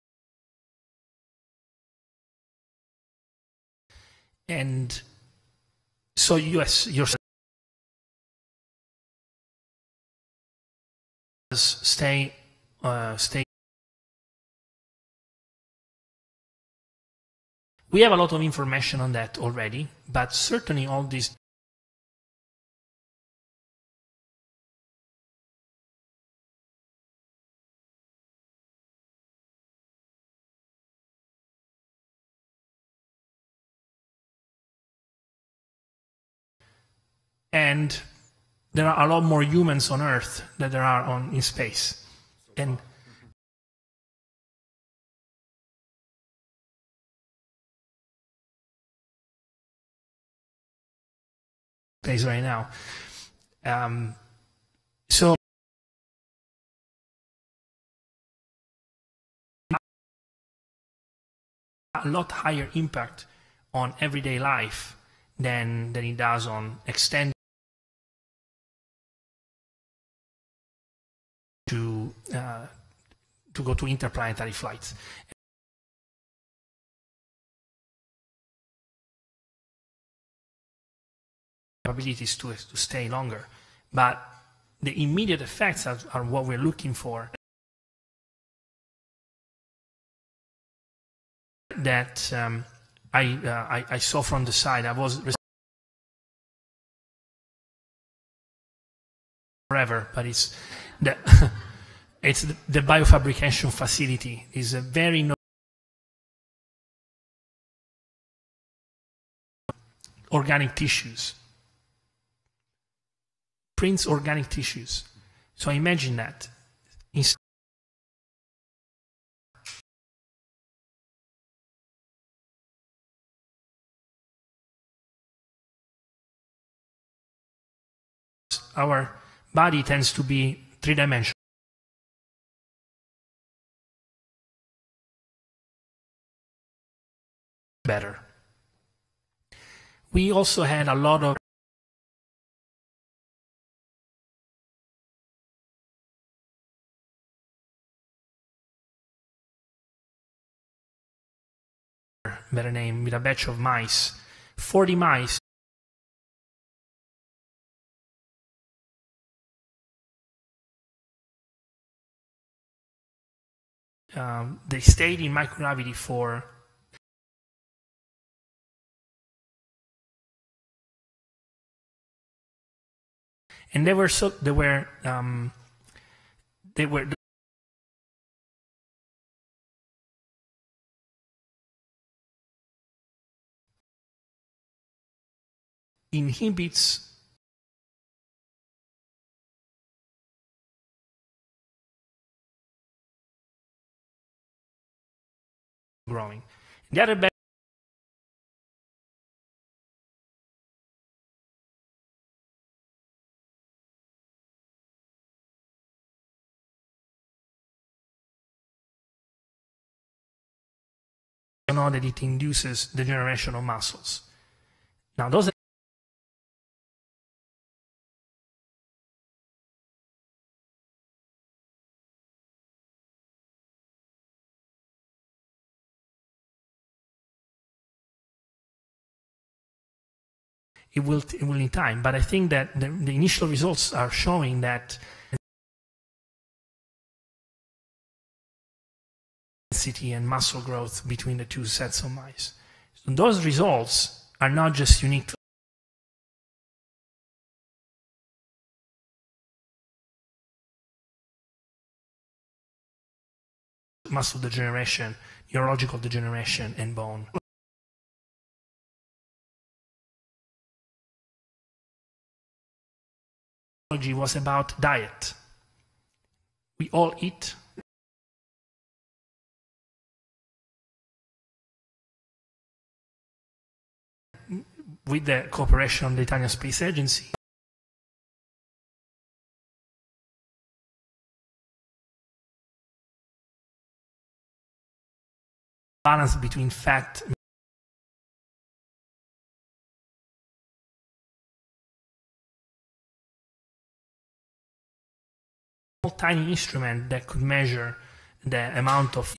and so yes, your stay, uh, stay. We have a lot of information on that already, but certainly all these and there are a lot more humans on Earth than there are on in space. And space right now. Um, so a lot higher impact on everyday life than than it does on extended to uh, to go to interplanetary flights. Capabilities to to stay longer, but the immediate effects are, are what we're looking for. That um, I, uh, I I saw from the side. I was forever, but it's the it's the, the biofabrication facility is a very no organic tissues. Prints organic tissues. So imagine that. Instead our body tends to be three-dimensional. Better. We also had a lot of better name, with a batch of mice, forty mice. Um, they stayed in microgravity for and they were so they were um, they were inhibits growing. The other bad you know that it induces the generation of muscles. Now those are It will, it will need time, but I think that the, the initial results are showing that density and muscle growth between the two sets of mice. So those results are not just unique to muscle degeneration, neurological degeneration, and bone. was about diet. We all eat. With the cooperation of the Italian Space Agency. Balance between fat and a tiny instrument that could measure the amount of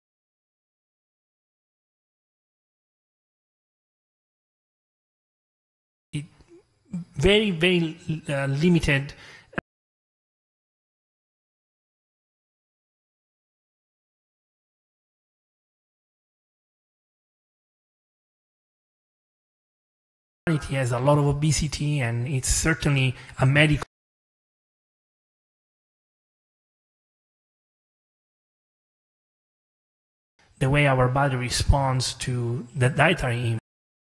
it, very, very uh, limited humanity has a lot of obesity, and it's certainly a medical the way our body responds to the dietary input.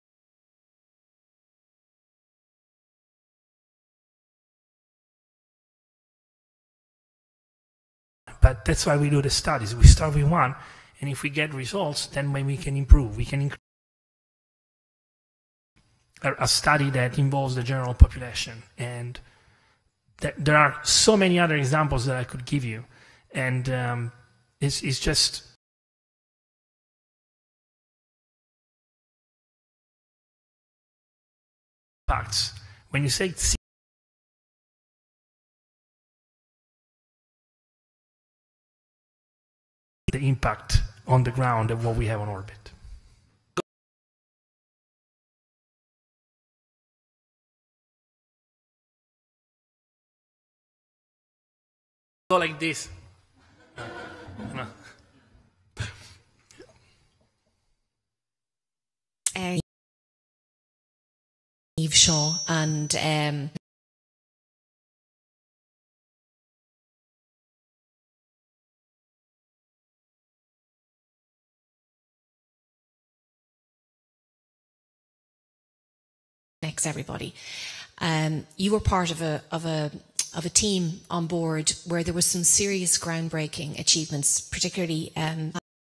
But that's why we do the studies. We start with one, and if we get results, then when we can improve, we can increase. A study that involves the general population, and th there are so many other examples that I could give you, and um, it's, it's just facts. When you say the impact on the ground of what we have on orbit. Go like this. No. Uh, Eve Shaw and um, next everybody. Um, you were part of a of a of a team on board where there was some serious groundbreaking achievements, particularly um,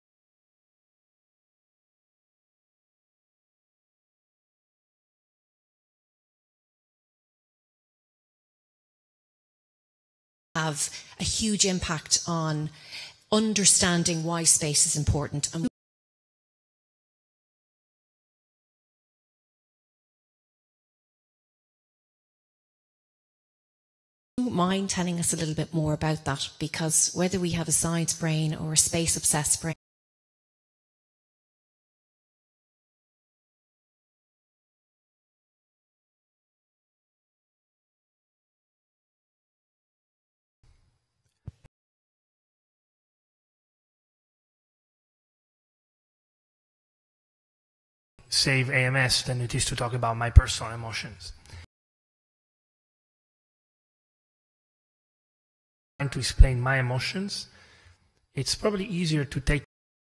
have a huge impact on understanding why space is important. And mind telling us a little bit more about that, because whether we have a science brain or a space obsessed brain, save A M S than it is to talk about my personal emotions. To explain my emotions, it's probably easier to take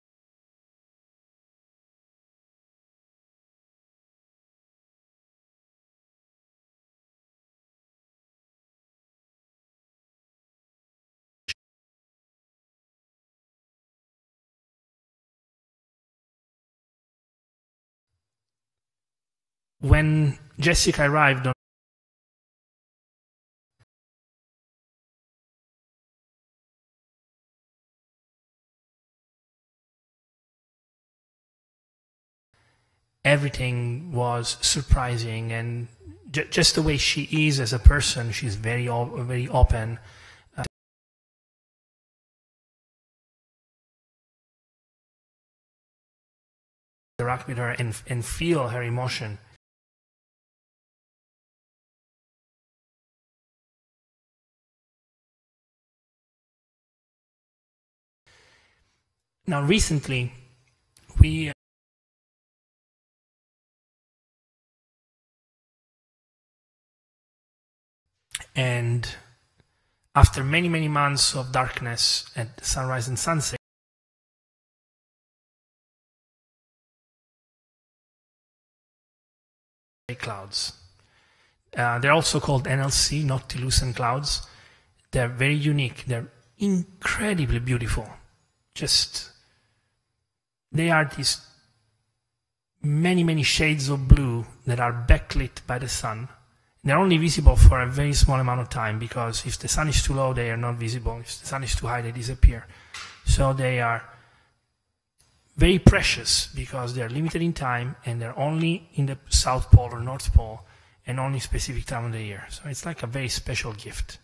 when Jessica arrived on everything was surprising, and j just the way she is as a person, she's very very open. Uh, interact with her and and feel her emotion. Now, recently, we. And after many, many months of darkness at sunrise and sunset, clouds. Uh, they're also called N L C, noctilucent clouds. They're very unique. They're incredibly beautiful. Just, they are these many, many shades of blue that are backlit by the sun. They're only visible for a very small amount of time, because if the sun is too low, they are not visible. If the sun is too high, they disappear. So they are very precious because they're limited in time, and they're only in the South Pole or North Pole, and only specific time of the year. So it's like a very special gift.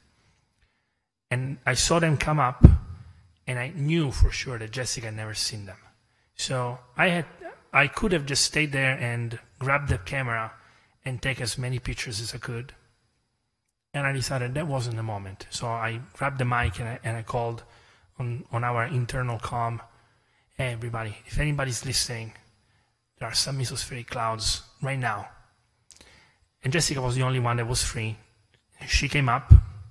And I saw them come up, and I knew for sure that Jessica had never seen them. So I had, I could have just stayed there and grabbed the camera and take as many pictures as I could. And I decided that wasn't the moment. So I grabbed the mic and I, and I called on, on our internal comm, hey everybody, if anybody's listening, there are some mesospheric clouds right now. And Jessica was the only one that was free. And she came up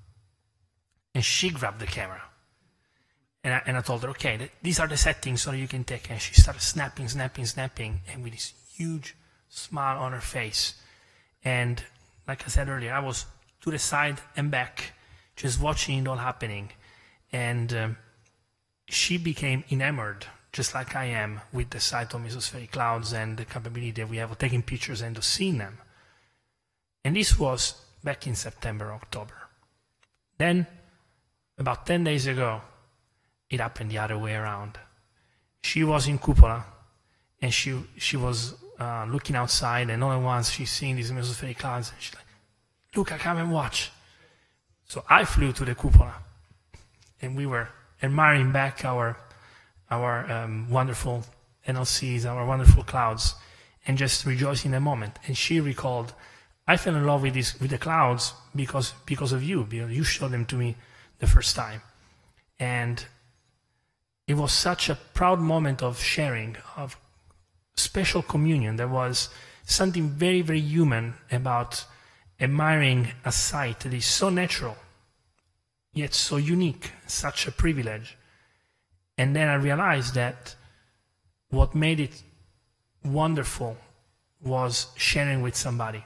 and she grabbed the camera. And I, and I told her, okay, th these are the settings so that you can take. And she started snapping, snapping, snapping, and with this huge smile on her face. And like I said earlier, I was to the side and back, just watching it all happening. And um, she became enamored, just like I am, with the sight of mesospheric clouds and the capability that we have of taking pictures and of seeing them. And this was back in September, October. Then, about ten days ago, it happened the other way around. She was in Cupola, and she, she was uh, looking outside, and all at once she's seeing these mesospheric clouds, and she's like, Luca, come and watch. So I flew to the Cupola, and we were admiring back our, our um, wonderful N L Cs, our wonderful clouds, and just rejoicing in the moment. And she recalled, I fell in love with, this, with the clouds because, because of you, because you showed them to me the first time. And it was such a proud moment of sharing, of special communion. There was something very, very human about admiring a sight that is so natural, yet so unique, such a privilege. And then I realized that what made it wonderful was sharing with somebody.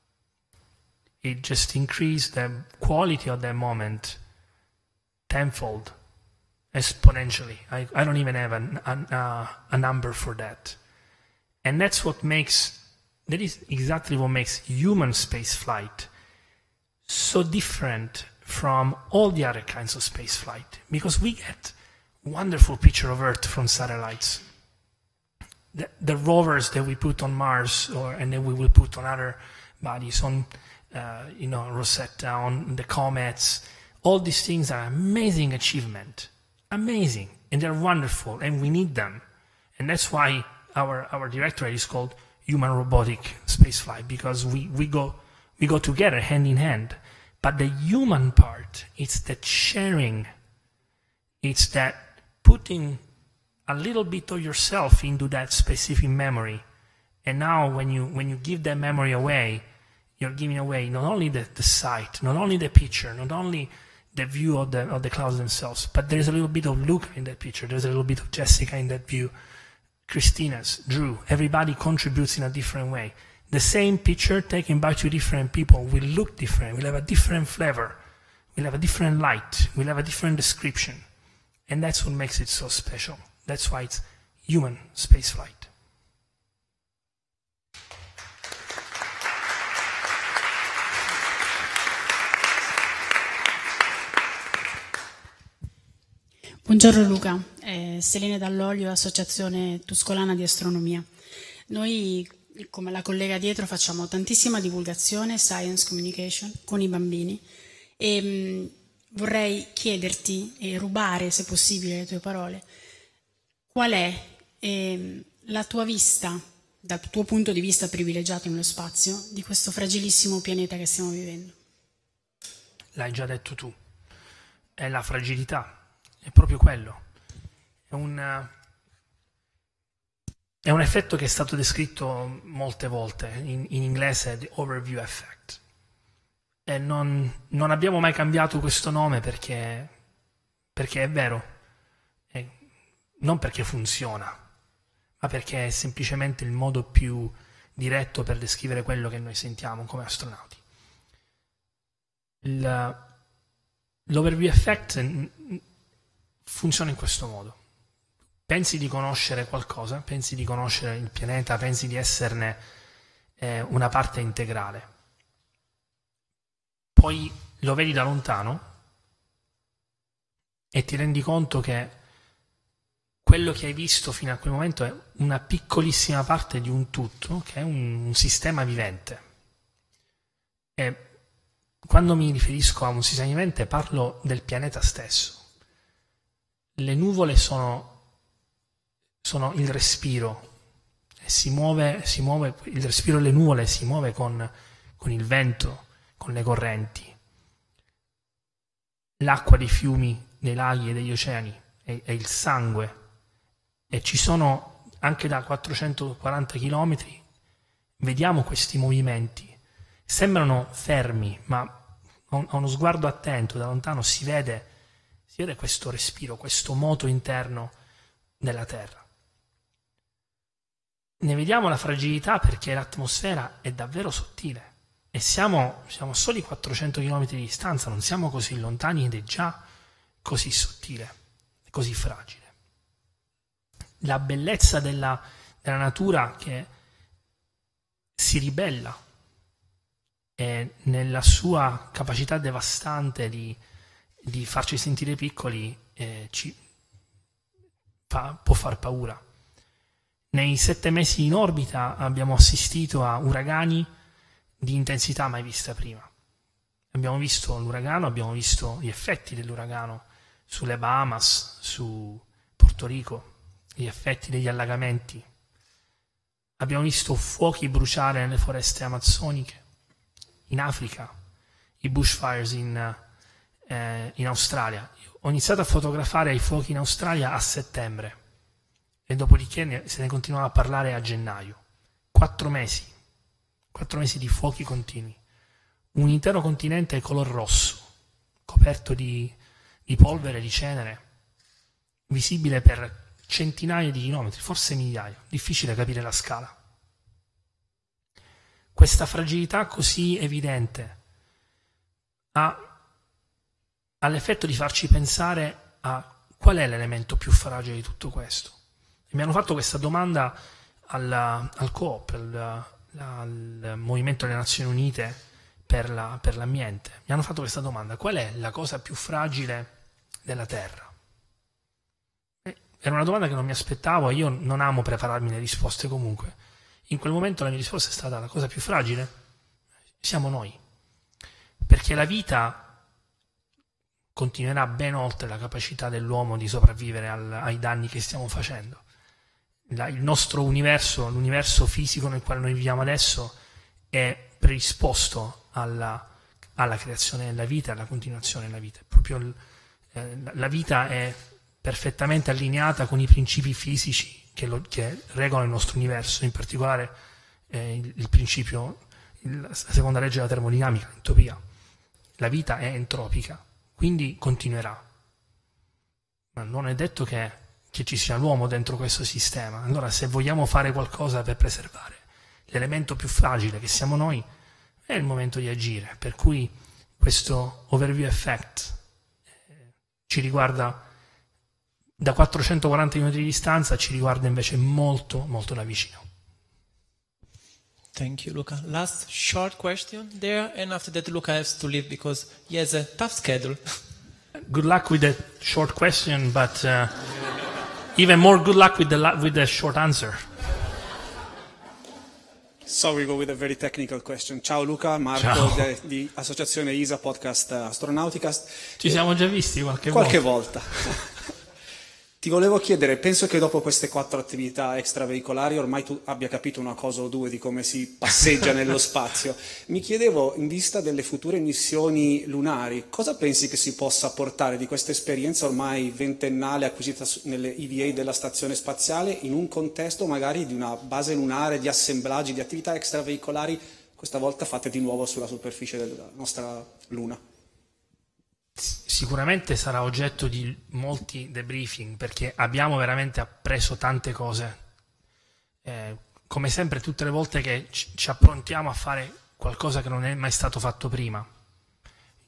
It just increased the quality of that moment tenfold, exponentially. I, I don't even have an, an, uh, a number for that. And that's what makes, that is exactly what makes human space flight so different from all the other kinds of space flight, because we get wonderful picture of Earth from satellites. The, the rovers that we put on Mars, or and then we will put on other bodies, on uh, you know, Rosetta, on the comets, all these things are amazing achievement, amazing, and they're wonderful, and we need them. And that's why our our directorate is called Human Robotic Spaceflight, because we we go we go together hand in hand. But the human part, it's that sharing, it's that putting a little bit of yourself into that specific memory. And now when you when you give that memory away, you're giving away not only the, the sight, not only the picture, not only the view of the of the clouds themselves, but there's a little bit of Luca in that picture, there's a little bit of Jessica in that view, Christina's, Drew, everybody contributes in a different way. The same picture taken by two different people will look different, will have a different flavor, will have a different light, will have a different description. And that's what makes it so special. That's why it's human spaceflight. Buongiorno Luca, eh, Selene Dall'Olio, Associazione Tuscolana di Astronomia. Noi, come la collega dietro, facciamo tantissima divulgazione, science communication, con i bambini e mh, vorrei chiederti e rubare, se possibile, le tue parole. Qual è eh, la tua vista, dal tuo punto di vista privilegiato nello spazio, di questo fragilissimo pianeta che stiamo vivendo? L'hai già detto tu, è la fragilità. È proprio quello. È un, è un effetto che è stato descritto molte volte, in, in inglese the overview effect. E non, non abbiamo mai cambiato questo nome perché, perché è vero, è, non perché funziona, ma perché è semplicemente il modo più diretto per descrivere quello che noi sentiamo come astronauti. l'overview effect funziona in questo modo. Pensi di conoscere qualcosa, pensi di conoscere il pianeta, pensi di esserne eh, una parte integrale. Poi lo vedi da lontano e ti rendi conto che quello che hai visto fino a quel momento è una piccolissima parte di un tutto, che è un, un sistema vivente. E quando mi riferisco a un sistema vivente parlo del pianeta stesso. Le nuvole sono, sono il respiro, e si muove, si muove, il respiro delle nuvole si muove con, con il vento, con le correnti. L'acqua dei fiumi, dei laghi e degli oceani è, è il sangue, e ci sono anche da quattrocentoquaranta chilometri, vediamo questi movimenti. Sembrano fermi, ma a uno sguardo attento da lontano si vede, si vede questo respiro, questo moto interno della Terra. Ne vediamo la fragilità perché l'atmosfera è davvero sottile e siamo, siamo soli quattrocento chilometri di distanza, non siamo così lontani ed è già così sottile, così fragile. La bellezza della, della natura che si ribella e nella sua capacità devastante di, di farci sentire piccoli eh, ci fa, può far paura. Nei sette mesi in orbita abbiamo assistito a uragani di intensità mai vista prima. Abbiamo visto l'uragano, abbiamo visto gli effetti dell'uragano sulle Bahamas, su Porto Rico, gli effetti degli allagamenti. Abbiamo visto fuochi bruciare nelle foreste amazzoniche, in Africa, i bushfires in, eh, in Australia. Ho iniziato a fotografare i fuochi in Australia a settembre e dopodiché ne, se ne continuava a parlare a gennaio. Quattro mesi, quattro mesi di fuochi continui. Un intero continente color rosso, coperto di, di polvere, di cenere, visibile per centinaia di chilometri, forse migliaia, difficile capire la scala. Questa fragilità così evidente ha, ha l'effetto di farci pensare a qual è l'elemento più fragile di tutto questo. E mi hanno fatto questa domanda al, al COOP, al, al Movimento delle Nazioni Unite per, la, per l'ambiente. Mi hanno fatto questa domanda: qual è la cosa più fragile della Terra? Era una domanda che non mi aspettavo e io non amo prepararmi le risposte comunque. In quel momento la mia risposta è stata: la cosa più fragile siamo noi. Perché la vita continuerà ben oltre la capacità dell'uomo di sopravvivere al, ai danni che stiamo facendo. La, il nostro universo, l'universo fisico nel quale noi viviamo adesso, è predisposto alla, alla creazione della vita, alla continuazione della vita. Proprio il, eh, la vita è perfettamente allineata con i principi fisici che, lo, che regolano il nostro universo, in particolare eh, il, il principio, il, la seconda legge della termodinamica, l'entropia. La vita è entropica, quindi continuerà. Ma non è detto che, che ci sia l'uomo dentro questo sistema. Allora, se vogliamo fare qualcosa per preservare l'elemento più fragile che siamo noi, è il momento di agire. Per cui questo overview effect eh, ci riguarda da quattrocentoquaranta chilometri di distanza, ci riguarda invece molto, molto da vicino. Thank you, Luca. Last short question there, and after that Luca has to leave because he has a tough schedule. Good luck with that short question, but uh, even more good luck with the, with the short answer. So we go with a very technical question. Ciao Luca, Marco Ciao. de, di Associazione I S A Podcast Astronauticast. Ci siamo già visti qualche, qualche volta. volta. Ti volevo chiedere, penso che dopo queste quattro attività extraveicolari ormai tu abbia capito una cosa o due di come si passeggia nello spazio. Mi chiedevo, in vista delle future missioni lunari, cosa pensi che si possa portare di questa esperienza ormai ventennale acquisita nelle E V A della stazione spaziale in un contesto magari di una base lunare, di assemblaggi, di attività extraveicolari, questa volta fatte di nuovo sulla superficie della nostra Luna? Sicuramente sarà oggetto di molti debriefing perché abbiamo veramente appreso tante cose. Eh, come sempre, tutte le volte che ci, ci approntiamo a fare qualcosa che non è mai stato fatto prima,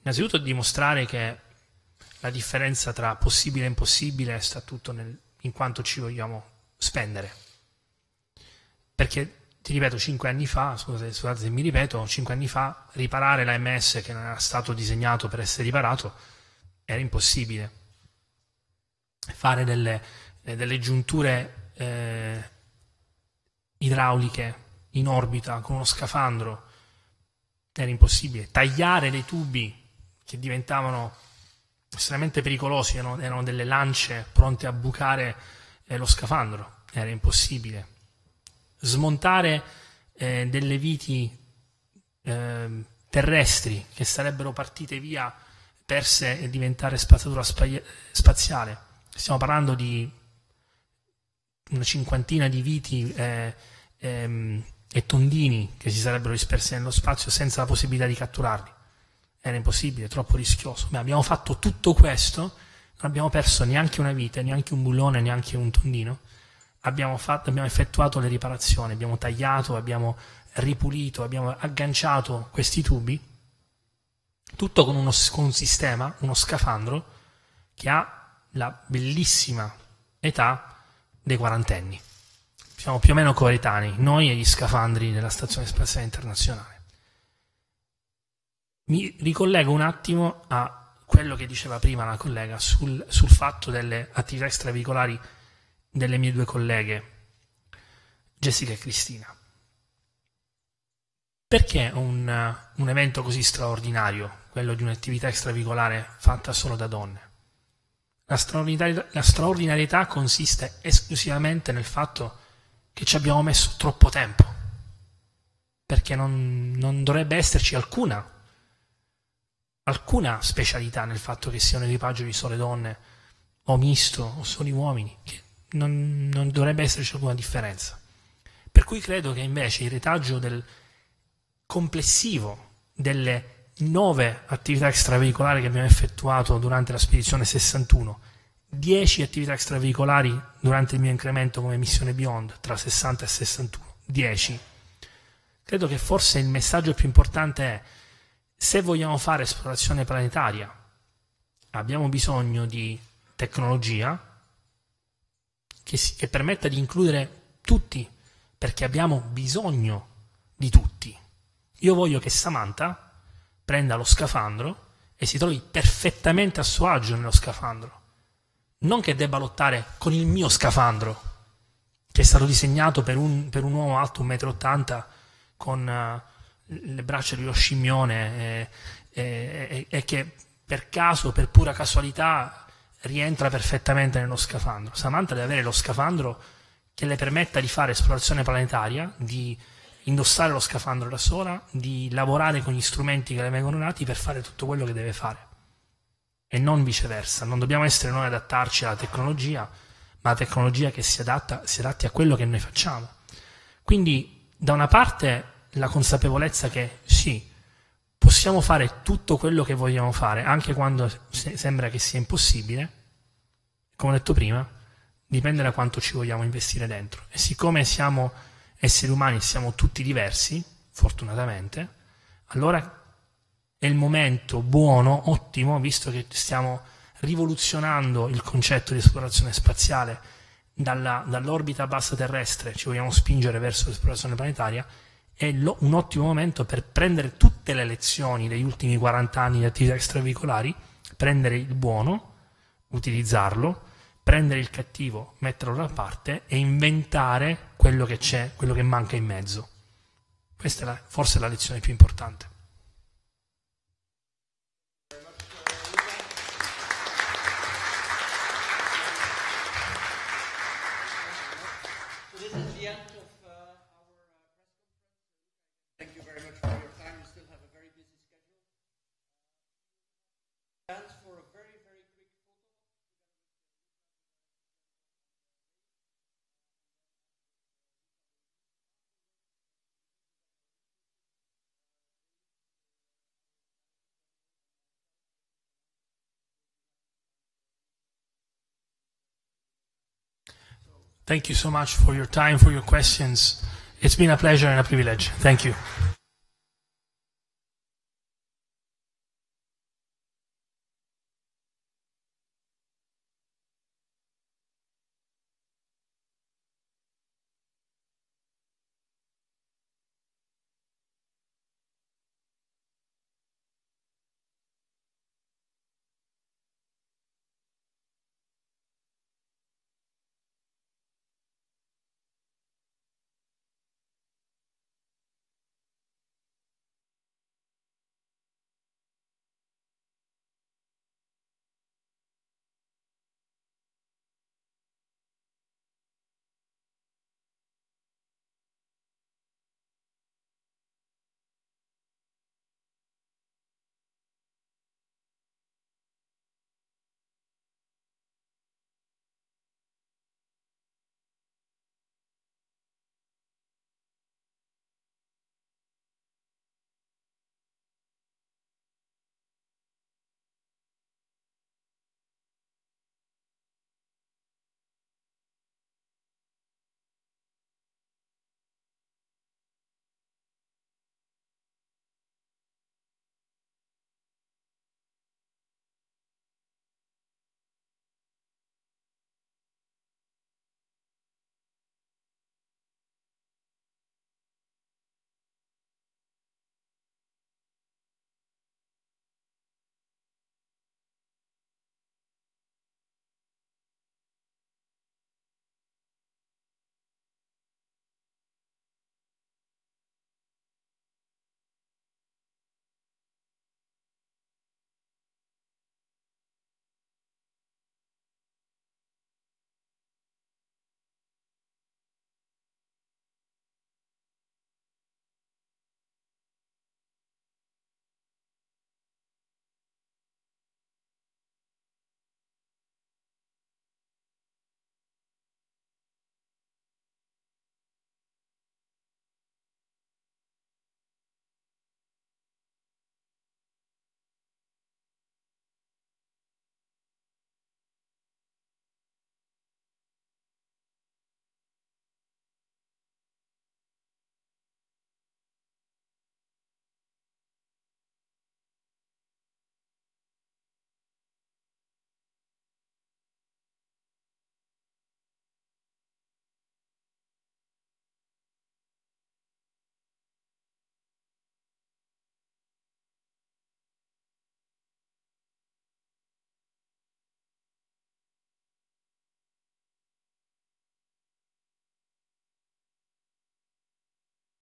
Innanzitutto dimostrare che la differenza tra possibile e impossibile sta tutto nel, in quanto ci vogliamo spendere. Perché, ti ripeto, cinque anni fa, scusate, scusate se mi ripeto, cinque anni fa riparare l'A M S che non era stato disegnato per essere riparato era impossibile. Fare delle, delle giunture eh, idrauliche in orbita con uno scafandro era impossibile. Tagliare dei tubi che diventavano estremamente pericolosi, erano, erano delle lance pronte a bucare eh, lo scafandro, era impossibile. Smontare eh, delle viti eh, terrestri che sarebbero partite via, perse e diventare spazzatura spaziale. Stiamo parlando di una cinquantina di viti eh, ehm, e tondini che si sarebbero dispersi nello spazio senza la possibilità di catturarli. Era impossibile, troppo rischioso. Ma abbiamo fatto tutto questo, non abbiamo perso neanche una vite, neanche un bullone, neanche un tondino. Abbiamo, fatto, abbiamo effettuato le riparazioni, abbiamo tagliato, abbiamo ripulito, abbiamo agganciato questi tubi, tutto con, uno, con un sistema, uno scafandro, che ha la bellissima età dei quarantenni. Siamo più o meno coetanei, noi e gli scafandri della Stazione Spaziale Internazionale. Mi ricollego un attimo a quello che diceva prima la collega sul, sul fatto delle attività extraveicolari delle mie due colleghe, Jessica e Cristina. Perché un, un evento così straordinario, quello di un'attività extraveicolare fatta solo da donne? La straordinarietà, la straordinarietà consiste esclusivamente nel fatto che ci abbiamo messo troppo tempo, perché non, non dovrebbe esserci alcuna alcuna specialità nel fatto che sia un equipaggio di sole donne o misto o soli uomini, che non, non dovrebbe esserci alcuna differenza. Per cui credo che invece il retaggio del complessivo delle nove attività extraveicolari che abbiamo effettuato durante la spedizione sessantuno, dieci attività extraveicolari durante il mio incremento come missione Beyond tra sessanta e sessantuno, dieci, credo che forse il messaggio più importante è: se vogliamo fare esplorazione planetaria, abbiamo bisogno di tecnologia che, si, che permetta di includere tutti, perché abbiamo bisogno di tutti. Io voglio che Samantha prenda lo scafandro e si trovi perfettamente a suo agio nello scafandro. Non che debba lottare con il mio scafandro, che è stato disegnato per un, per un uomo alto un metro e ottanta con... Uh, le braccia di uno scimmione e, e, e che per caso, per pura casualità, rientra perfettamente nello scafandro. Samantha deve avere lo scafandro che le permetta di fare esplorazione planetaria, di indossare lo scafandro da sola, di lavorare con gli strumenti che le vengono dati per fare tutto quello che deve fare, e non viceversa. Non dobbiamo essere noi ad adattarci alla tecnologia, ma la tecnologia che si adatta, si adatti a quello che noi facciamo. Quindi, da una parte, la consapevolezza che sì, possiamo fare tutto quello che vogliamo fare, anche quando se sembra che sia impossibile. Come ho detto prima, dipende da quanto ci vogliamo investire dentro. E siccome siamo esseri umani e siamo tutti diversi, fortunatamente, allora è il momento buono, ottimo, visto che stiamo rivoluzionando il concetto di esplorazione spaziale dalla, dall'orbita bassa terrestre, ci vogliamo spingere verso l'esplorazione planetaria. È lo, un ottimo momento per prendere tutte le lezioni degli ultimi quaranta anni di attività extraveicolari, prendere il buono, utilizzarlo, prendere il cattivo, metterlo da parte e inventare quello che c'è, quello che manca in mezzo. Questa è la, forse la lezione più importante. Thank you so much for your time, for your questions. It's been a pleasure and a privilege. Thank you.